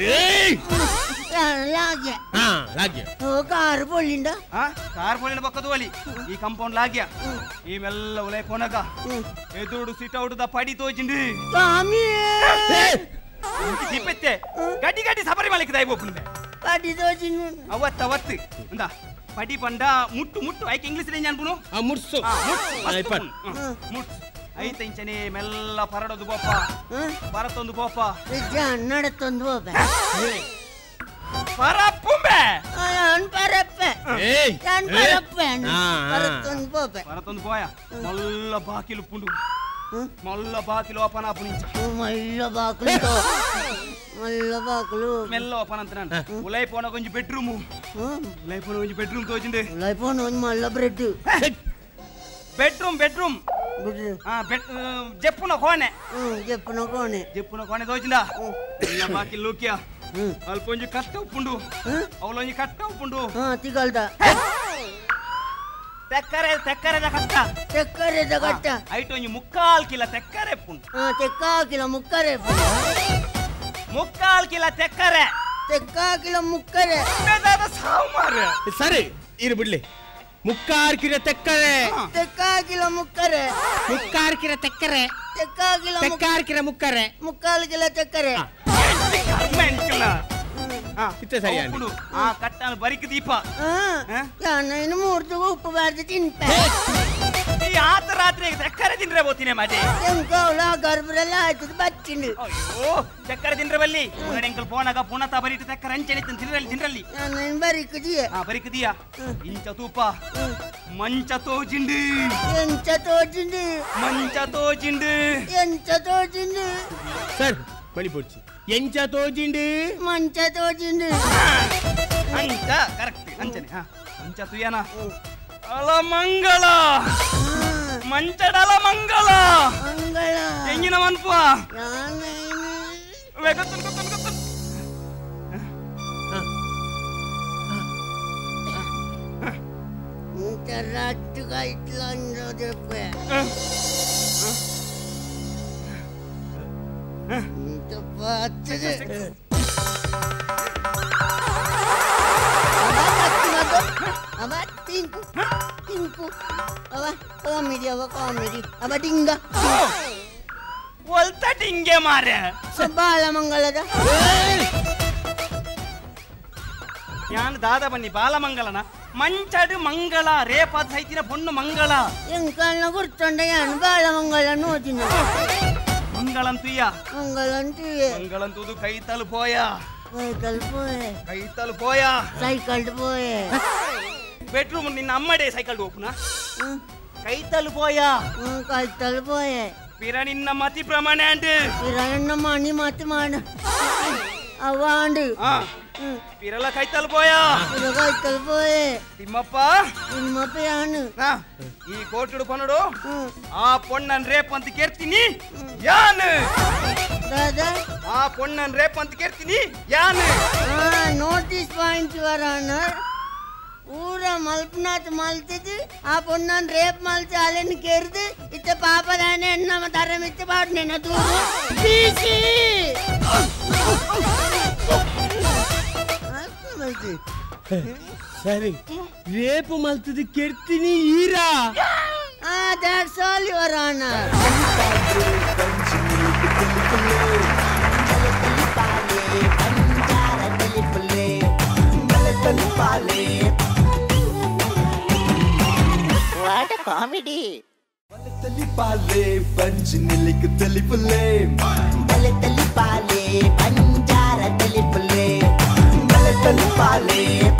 ಲಾಗ್ಯ ಹಾ ರಾಜ್ಯ ಓ ಕಾರು ಪೊಳ್ಳಿಂಡ ಹಾ ಕಾರ್ ಪೋಲಿನ ಪಕ್ಕದ ಒಲಿ ಈ ಕಂಪೌಂಡ್ ಲಾಗ್ಯ ಈ ಮೆಲ್ಲ ಉಲೈ ಕೊನಗ ಎದುರು ಸಿಟ್ ಔಟ್ ದ ಪಡಿ ತೋಜಿಂಡು ಸ್ವಾಮಿಯೇ ದಿಪ್ಪೆತ್ತೆ ಗಡ್ಡಿ ಗಡ್ಡಿ ಸಬರಿಮಲೆಗೆ ದೈ ಬೋಪುಂಡೆ ಪಡಿ ತೋಜಿನ ಅವತ್ತು ಅವತ್ತು ಅಂದ ಪಡಿ ಪಂಡ ಮುಟ್ಟು ಮುಟ್ಟು ಐಕೆ ಇಂಗ್ಲಿಷ್ ರೇಂಜ್ ಅನ್ಪುನು ಆ ಮುರ್ಸು ಹಾ, ಮುಟ್ಟು, ಮಸ್ತ್ ಐಪನ್. ಪುನು. ಹ್ಮ್, ಮುಟ್ಟು ಐತ ಇಂಚನೆ ಮೆಲ್ಲ ಪರಡೋದು ಬೋಪ ಪರತೊಂದು ಬೋಪ ನಡತ್ತೊಂದು ಹೋಗ ಪರಪ್ಪುಂಬೆ ನಾನು ಪರಪ್ಪೆ ಏಯ್ ನಾನು ಪರಪ್ಪೆ ಹಾ, ಹಾ. ಪರತ್ತೊಂದು ಹೋಗ ಪರತೊಂದು ಬೋಯ ಮಲ್ಲ ಬಾಕಿಲು ಪುಂಡು ಮಲ್ಲ ಬಾಕಿಲು ಅಪನ ಪುನಿಂಚ ಮಲ್ಲ ಬಾಕಲು ಮಲ್ಲ ಬಾಕಲು ಮೆಲ್ಲ ಅಪನ ಅಂತ ನಾನು ಉಲೈ ಪೋನ ಕೊಂಚ ಬೆಡ್ರೂಮು ಉಲೈ ಪೋನ ಕೊಂಚ ಬೆಡ್ರೂಮ್ ತೋಜಿಂಡೆ ಲೈಫೋನ್ ಒಂದು ಮಲ್ಲ ಬ್ರೆಡ್ ಬೆಡ್ರೂಮ್ ಬೆಡ್ರೂಮ್ ಬಿಡ್ರಿ ಹಾ ಬೆಡ್ ಜೆಪ್ಪುನ ಕೋಣೆ ಹ್ಞೂ ಜಪ್ಪನ ಕೋಣೆ ಜೆಪ್ಪುನ ಕೋಣೆ ತೋಜಿಂದ ಎಲ್ಲ ಬಾಕಿ ಲೂಕ್ಯ ಹ್ಞೂ ಅಲ್ಪ ಒಂಜಿ ಕಟ್ಟ ಉಪ್ಪುಂಡು ಅವಳೊಂಜಿ ಕಟ್ಟ ಉಪ್ಪುಂಡು ಹಾಂ ತಿಗಲ್ದ ತೆಕ್ಕರೆ ತೆಕ್ಕರೆದ ಕಟ್ಟ ತೆಕ್ಕರೆದ ಕಟ್ಟ ಐಟ್ ಒಂಜಿ ಮುಕ್ಕಾಲ್ ಕಿಲ ತೆಕ್ಕರೆ ಪುಂಡು ಹಾಂ ತೆಕ್ಕಾಕಿಲ ಮುಕ್ಕರೆ ಮುಕ್ಕಾಲ್ ಕಿಲ ತೆಕ್ಕರೆ ತೆಕ್ಕಾಕಿಲ ಮುಕ್ಕರೆ ಬೆದಾದ ಸಾವುಮಾರ ಸರಿ ಇರು ಬಿಡ್ಲಿ ಮುಕ್ಕಾರ್ಕಿರ ತೆಕ್ಕರೆ ತೆಕ್ಕಾಕಿಲ ಮುಕ್ಕರೆ ಮುಕ್ಕಾರ್ಕಿರ ತೆಕ್ಕರೆ ತೆಕ್ಕಾಕಿಲ ತೆಕ್ಕಾರ್ಕಿರ ಮುಕ್ಕರೆ ಮುಕ್ಕಾಲು ಕಿಲ ತೆಕ್ಕರೆ ಕರ್ಮ ಎಂಕಿಲ್ಲ ಇತ್ತೆ ಸರಿ ಆಂಟಿ. ಆ ಕಟ್ಟನ ಬರಿಕ ದೀಪ ಹಾಂ ಇನ್ನು ಮೂರ್ತಿಗೂ ಉಪ್ಪು ಬಾರ್ದು ತಿನ್ಪೆ ಈ ಆತ ರಾತ್ರಿ ತೆಕ್ಕರೆ ತಿಂದ್ರೆ ಬೋತಿನೇ ಮಾಜೆ ಎಂಕವಳ ಗರ್ಭರೆಲ್ಲ ಆಯ್ತದ ಬಚ್ಚಿಂಡು ಅಯ್ಯೋ ತೆಕ್ಕರೆ ತಿಂದ್ರೆ ಬಲ್ಲಿ ಎಂಕಲ್ ಫೋನಾಗ ಪುನಃ ಬರಿಟ್ಟು ತೆಕ್ಕರೆ ಅಂಚೆನೆ ತಿಂದ್ರಲ್ಲಿ ತಿಂದ್ರಲ್ಲಿ ನಾನು ಬರಿಕದಿಯ ಹಾ ಬರಿಕದಿಯಾ ಇಂಚ ತೂಪ ಮಂಚ ತೋಜಿಂಡು ಎಂಚ ತೋಜಿಂಡು ಮಂಚ ತೋಜಿಂಡು ಎಂಚ ತೋಜಿಂಡು ಸರ್ ಬಳಿ ಪೊಡ್ಚಿ ಎಂಚ ತೋಜಿಂಡು ಮಂಚ ತೋಜಿಂಡು ಅಂಚ ಕರೆಕ್ಟ್ ಅಂಚನೆ ಹಾ ಅಂಚ ತುಯ್ಯನ ಅಲ ಮಂಗಳ ಮಂಚಡಲ ಮಂಗಳ ಮಂಗಳ ಎಂಗಿನ ಮನ್ಪು ಗೊತ್ತು ಗೊತ್ತು ಗೊತ್ತು ರಟ್ಟುగా ఇట్లా చెప్పే ఇంత పచ్చది అవ టింకు టింకు అవ కామెడీ అవ కామెడీ అవ డింగ ಒಲ್ತ ಡಿಂಗೆ ಮಾರೆ ಬಾಳ ಮಂಗಳದ ಯಾನ್ ದಾದ ಬನ್ನಿ ಬಾಲಮಂಗಲನ ಮಂಚಡು ಮಂಗಳ ರೇಪಾದ ಸೈತಿನ ಪೊಣ್ಣು ಮಂಗಳ ಎಂಕಲ್ನ ಗುರ್ತೊಂಡ ಯಾನು ಬಾಳ ಮಂಗಳ ನೋದಿನ ಮಂಗಳಂತುಯ್ಯ ಮಂಗಳಂತುಯೆ ಮಂಗಳಂತುದು ಕೈ ತಲುಪೋಯ ಸೈಕಲ್ ಪೋಯೆ ಕೈ ತಲುಪೋಯ ಸೈಕಲ್ ಪೋಯೆ ಬೆಡ್ರೂಮ್ ನಿನ್ನ ಅಮ್ಮಡೆ ಸೈಕಲ್ ಹೋಗ್ನ ಕೈ ತಲುಪೋಯ ಕೈ ತಲುಪೋಯೆ ಪಿರ ನಿನ್ನ ಮತಿ ಪ್ರಮಾಣ ಅಂಡ್ ಪಿರ ನನ್ನ ಮಣಿ ಮತಿ ಮಾಡ ಅವಾಂಡ್ ಪಿರಲ ಕೈ ತಲುಪೋಯ ಪಿರ ಕೈ ತಲುಪೋಯೆ ತಿಮ್ಮಪ್ಪ ತಿಮ್ಮಪ್ಪ ಯಾನು ಈ ಕೋಟುಡು ಕೊನಡು ಆ ಪೊಣ್ಣನ್ ರೇಪ್ ಅಂತ ಕೇಳ್ತೀನಿ ಯಾನು ದಾದಾ ಆ ಪೊಣ್ಣನ್ ರೇಪ್ ಅಂತ ಕೇಳ್ತೀನಿ ಯಾನು ನೋಟಿಸ್ ಪಾಯಿಂಟ್ ವರಾನ ಊರ ಮಲ್ಪನಾಥ್ ಮಲ್ತಿದ್ದು ಆ ಪೊಣ್ಣನ್ ರೇಪ್ ಮಲ್ತಿ ಅಲೆನ್ ಕೇರ್ದು ಇತ್ತ ಪಾಪದಾನೆ ನಮ್ಮ ತರ ಮಿತ್ತ ಬಾಡ್ ನೆನ ದೂರು ಬೀಸಿ ಸರಿ ರೇಪ್ ಮಲ್ತದ ಕೆರ್ತೀನಿ ಈರಾ ಆ that's all your honour what a comedy ತಲಿ ಪಾಲೆ ಪಂಚ್ ನಿಲಿಕ್ ತಲಿ ಪುಲ್ಲೆ ಬಲೆ ತಲಿ ಪಾಲೆ ಪಂಜಾರ ತಲಿ ಪುಲ್ಲೆ ಬಲೆ ತಲಿ ಪಾಲೆ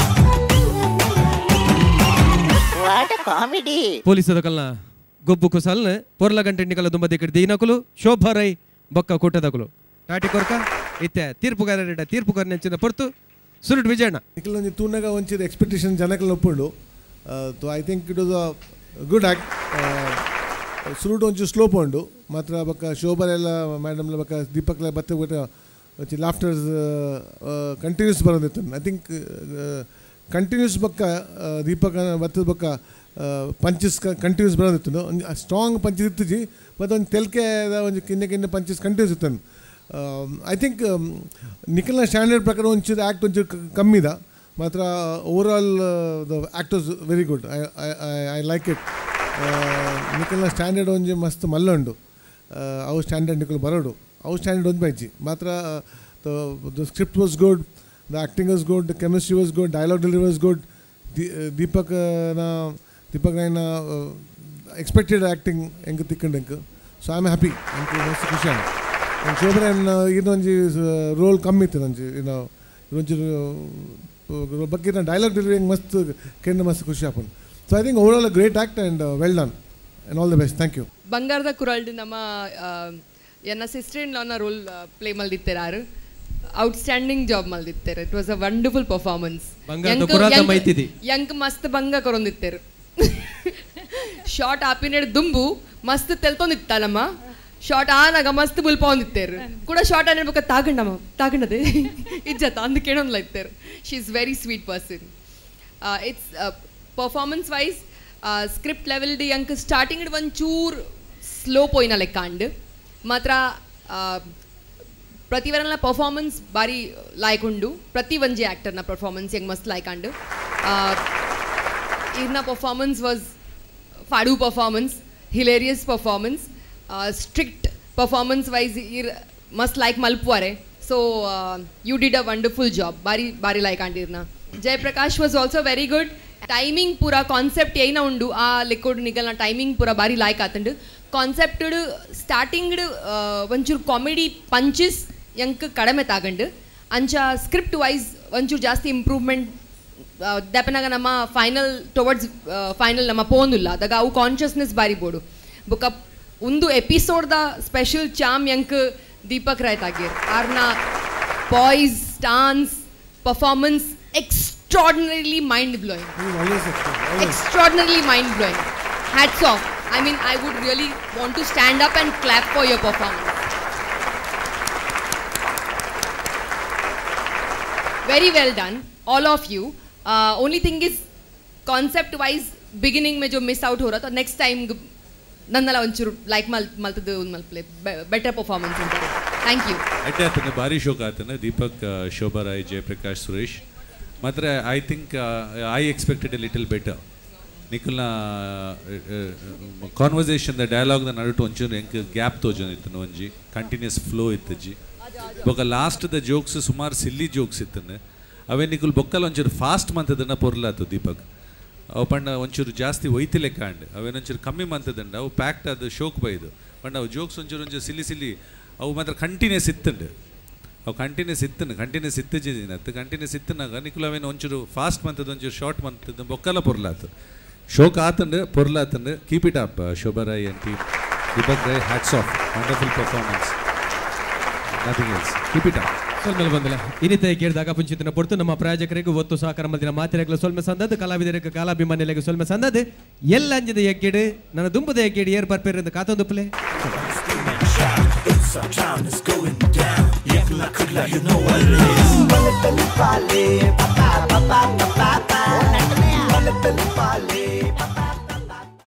ವಾಟ್ ಅ ಕಾಮಿಡಿ ಪೊಲೀಸದ ಕಲ್ನ ಗೊಬ್ಬು ಕುಸಲ್ನ ಪೊರ್ಲ ಗಂಟೆ ನಿಕಲ ದುಂಬ ದಿಕ್ಕಡಿ ದೀನಕುಲು ಶೋಭಾ ರೈ ಬೊಕ್ಕ ಕೂಟದಕುಲು ಟಾಟಿ ಕೊರ್ಕ ಇತ್ತೆ ತೀರ್ಪುಗಾರರ ತೀರ್ಪುಗಾರ ನೆಂಚಿನ ಪೊರ್ತು ಸುರುಟ್ ವಿಜಯಣ್ಣ ನಿಖಿಲ್ ತೂನಾಗ ಒಂಚಿದ ಎಕ್ಸ್ಪೆಕ್ಟೇಷನ್ ಜನಕ್ಕೆ ಒಪ್ಪುಂಡು so I think it was a good act ಸುರುಟ್ ಒಂಚೂರು ಸ್ಲೋ ಪೋಂಡು ಮಾತ್ರ ಬಕ್ಕ ಶೋಭಾರೆಲ್ಲ ಮೇಡಮ್ಲ ಬಕ್ಕ ದೀಪಕ್ಲ ಬತ್ತ ಒಂಚಿ ಲಾಫ್ಟರ್ಸ್ ಕಂಟಿನ್ಯೂಸ್ ಬರೋದಿತ್ತು ಐ ಥಿಂಕ್ ಕಂಟಿನ್ಯೂಸ್ ಬಕ್ಕ ದೀಪಕ್ ಬತ್ತದ ಬಕ್ಕ ಪಂಚಸ್ ಕಂಟಿನ್ಯೂಸ್ ಬರೋದಿತ್ತು ಒಂದು ಸ್ಟ್ರಾಂಗ್ ಪಂಚಸ್ ಇತ್ತು ಮತ್ತು ಒಂದು ತೆಲ್ಕೆ ಒಂದು ಕಿನ್ನೆ ಕಿನ್ನೆ ಪಂಚಸ್ ಕಂಟಿನ್ಯೂಸ್ ಇತ್ತು ಐ ಥಿಂಕ್ ನಿಖಿಲ್ನ ಸ್ಟ್ಯಾಂಡರ್ಡ್ ಪ್ರಕಾರ ಒಂಚೂರು ಆ್ಯಕ್ಟ್ ಒಂಚೂರು ಕಮ್ಮಿ ಇದೆ ಮಾತ್ರ over all the act was very good I I like it ನಿಖಿಲ್ನ ಸ್ಟ್ಯಾಂಡರ್ಡ್ ಒಂಜಿ ಮಸ್ತ್ ಮಲ್ಲುಂಡು ಅವು ಸ್ಟ್ಯಾಂಡರ್ಡ್ ನಿಖಿಲ್ ಬರೋಡು ಅವು ಸ್ಟ್ಯಾಂಡರ್ಡ್ ಒಂದು ಬೈಜಿ ಮಾತ್ರ the script was good the acting was good the chemistry was good dialogue delivery was good ದೀಪಕ್ನ ದೀಪಕ್ ನೈನ ಎಕ್ಸ್ಪೆಕ್ಟೆಡ್ ಆ್ಯಕ್ಟಿಂಗ್ ಹೆಂಗೆ ತಿಕ್ಕೊಂಡು ಹೆಂಗೆ ಸೊ ಐ ಆಮ್ ಹ್ಯಾಪಿ ಹೆಂಗೆ ಮಸ್ತ್ ಖುಷಿ ಆಗ ಶೋಭನೆ ಇದೊಂದು ರೋಲ್ ಕಮ್ಮಿ ಇತ್ತು ನಂಜಿ ಏನೋ ಇದೊಂಚೂರು ಬಗ್ಗೆ ಡೈಲಾಗ್ ಡೆಲಿವರಿ ಹೆಂಗೆ ಮಸ್ತ್ ಕೆಂಡ ಮಸ್ತ್ ಖುಷಿ ಆಪನ್ so I think over all a great act and well done and all the best thank you ಬಂಗಾರದ ಕುರಳ್ದು ನಮ್ಮ ಎನ್ನ ಸಿಸ್ಟರ್ ಇನ್ ಲಾನ ರೋಲ್ ಪ್ಲೇ ಮಲ್ದಿತ್ತಾರೆ ಔಟ್ಸ್ಟ್ಯಾಂಡಿಂಗ್ ಜಾಬ್ ಮಲ್ದಿತ್ತಾರೆ it was a wonderful performance ಯಂಕ್ ಮಸ್ತ್ ಬಂಗ ಕೊರೊಂದಿತ್ತಾರೆ ಶಾರ್ಟ್ ಆಪಿನೇಡ್ ದುಂಬು ಮಸ್ತ್ ತೆಲ್ತೊಂದಿತ್ತಲ್ಲಮ್ಮ ಶಾರ್ಟ್ ಆನಾಗ ಮಸ್ತ್ ಬುಲ್ಪೊಂದಿತ್ತೇರು ಕೂಡ ಶಾರ್ಟ್ ಅನ್ನಬೇಕು ತಾಗಂಡಮ್ಮ ತಾಗಂಡದೆ ಇಜ್ಜತ್ತ ಅಂದು ಕೇಳೋನ್ಲ ಇತ್ತೇರು she is very sweet person it's performance wise script level ಡಿ ಅಂಕ ಸ್ಟಾರ್ಟಿಂಗ್ ಒಂಚೂರು ಸ್ಲೋ ಪೋಯಿನ ಲೆಕ್ಕ ಅಂಡ್ ಮಾತ್ರ ಪ್ರತಿ ವರನ ಪರ್ಫಾರ್ಮೆನ್ಸ್ ಬಾರಿ ಲಾಯ್ಕೊಂಡು ಪ್ರತಿ ಒಂಜಿ ಆ್ಯಕ್ಟರ್ನ ಪರ್ಫಾರ್ಮೆನ್ಸ್ ಹೆಂಗೆ ಮಸ್ತ್ ಲಾಯ್ಕೊಂಡು ಇವ್ನ ಪರ್ಫಾರ್ಮೆನ್ಸ್ ವಾಸ್ ಫಾಡು performance hilarious performance strict performance wise ಇರ್ ಮಸ್ತ್ ಲೈಕ್ ಮಲ್ಪುವಾರೆ so you did a wonderful job ಬಾರಿ ಬಾರಿ ಲೈಕ್ ಆಂಡಿರ್ನ Jayaprakash was also very good timing ಪೂರ ಕಾನ್ಸೆಪ್ಟ್ ಏನ ಉಂಡು ಆ ಲೆಕ್ಕೋಡು ನಿಗಲ್ನ ಟೈಮಿಂಗ್ ಪೂರ ಬಾರಿ ಲೈಕ್ ಆತಂಡು ಕಾನ್ಸೆಪ್ಟ್ ಸ್ಟಾರ್ಟಿಂಗ್ ಒಂಚೂರು ಕಾಮಿಡಿ ಪಂಚಸ್ ಎಂಕ್ ಕಡಿಮೆ ತಾಗಂಡು ಅಂಚ ಸ್ಕ್ರಿಪ್ಟ್ ವೈಸ್ ಒಂಚೂರು ಜಾಸ್ತಿ ಇಂಪ್ರೂವ್ಮೆಂಟ್ ದೆಪನಾಗ ನಮ್ಮ ಫೈನಲ್ ಟುವರ್ಡ್ಸ್ ಫೈನಲ್ ನಮ್ಮ ಪೋಂದಿಲ್ಲ ಅದಾಗ ಅವು ಕಾನ್ಷಿಯಸ್ನೆಸ್ ಬಾರಿ ಬೋಡು ಬೊಕ್ಕ ಒಂದು ಎಪಿಸೋಡ್ದ ಸ್ಪೆಷಲ್ ಚಾಮ್ ಎಂಕ್ ದೀಪಕ್ ರಾಯ್ ತಾಗಿರ್ ಆರ್ನ ಬಾಯ್ಸ್ ಡಾನ್ಸ್ ಪರ್ಫಾರ್ಮೆನ್ಸ್ ಎಕ್ಸ್ extraordinarily mind-blowing. Extraordinarily mind-blowing. Hats off. I mean, I would really want to stand up and clap for your performance. Very well done, all of you. Uh, only thing is, concept-wise, beginning में जो miss out हो रहा था, next time नन्नला ಒಂಚೂರು like मल मल्तदे मल play better performance ఉంటుంది. Thank you. ಅಟ್ಟೆ ಆತನ ಭಾರಿ ಶೋಕ ಆತನ ದೀಪಕ್ ಶೋಭಾ ರಾಯ್ ಜಯಪ್ರಕಾಶ್ ಸುರೇಶ್ ಮಾತ್ರ I think I expected a little better ನಿಖಲ್ನ ಕಾನ್ವರ್ಸೇಷನ್ ದ ಡಯಲಾಗ್ ದ ನಡುಟು ಒಂಚೂರು ಎಂಕ್ ಗ್ಯಾಪ್ ತೋಜೊಂದಿತ್ತು ಒಂಜಿ ಕಂಟಿನ್ಯೂಸ್ ಫ್ಲೋ ಇತ್ತಜ್ಜಿ ಬೊಕ್ಕ ಲಾಸ್ಟ್ ದ ಜೋಕ್ಸ್ ಸುಮಾರು ಸಿಲ್ಲಿ ಜೋಕ್ಸ್ ಇತ್ತನೆ ಅವೇ ನಿಖಲ್ ಬೊಕ್ಕಲ್ ಒಂಚೂರು ಫಾಸ್ಟ್ ಮಂತದನ್ನ ಪೊರ್ಲಾತು ದೀಪಕ್ ಅವು ಪಂಡ ಒಂಚೂರು ಜಾಸ್ತಿ ಒಯ್ತಿಲೆ ಕಾಂಡ್ ಅವೇನೊಂಚೂರು ಕಮ್ಮಿ ಮಂತದಂಡ ಅವು ಪ್ಯಾಕ್ಟ್ ಅದು ಶೋಕ್ ಬೈದು ಪಂಡ ಅವು ಜೋಕ್ಸ್ ಒಂಚೂರು ಒಂಚೂರು ಸಿಲ್ಲಿ ಸಿಲ್ಲಿ ಅವು ಮಾತ್ರ ಕಂಟಿನ್ಯೂಸ್ ಇತ್ತಂಡು ಅವು ಕಂಟಿನ್ಯೂಸ್ ಇತ್ತನು ಕಂಟಿನ್ಯೂಸ್ ಇತ್ತಜಿನತ್ತು ಕಂಟಿನ್ಯೂಸ್ ಇತ್ತನಾಗ ನಿಖಲ್ ಅವೇನು ಒಂಚೂರು ಫಾಸ್ಟ್ ಮಂತದ ಒಂಚೂರು ಶಾರ್ಟ್ ಮಂತದ ಬೊಕ್ಕಲ ಪೊರ್ಲಾತು ಶೋಕ್ ಆತಂಡು ಪೊರ್ಲಾತಂಡು keep it up Shobha Rai and team Deepak Rai hats off wonderful performance nothing else keep it up ಸೊಲ್ಮೇಲೆ ಬಂದಿಲ್ಲ ಇನ್ನಿತ ಕೇಳಿದಾಗ ಪುಂಚಿತನ ಪೊರ್ತು ನಮ್ಮ ಪ್ರಾಯೋಜಕರಿಗೆ ಒತ್ತು ಸಹಕಾರ ಮಲ್ದಿನ ಮಾತಿರಗಳು ಸೊಲ್ಮೆ ಸಂದದ್ದು ಕಲಾವಿದರಿಗೆ ಕಾಲಾಭಿಮಾನಿಗಳಿಗೆ ಸೊಲ್ಮೆ ಸಂದದ್ದು ಎಲ್ಲ ಅಂಜದ ಎಗ್ಗೆಡು ನನ್ನ ದುಂಬದ ಎಗ್ಗೆಡು ಏರ್ ಬರ್ಪೇರಿಂದ ಕಾತೊಂದುಪ್ಪಲೆ you know what it is.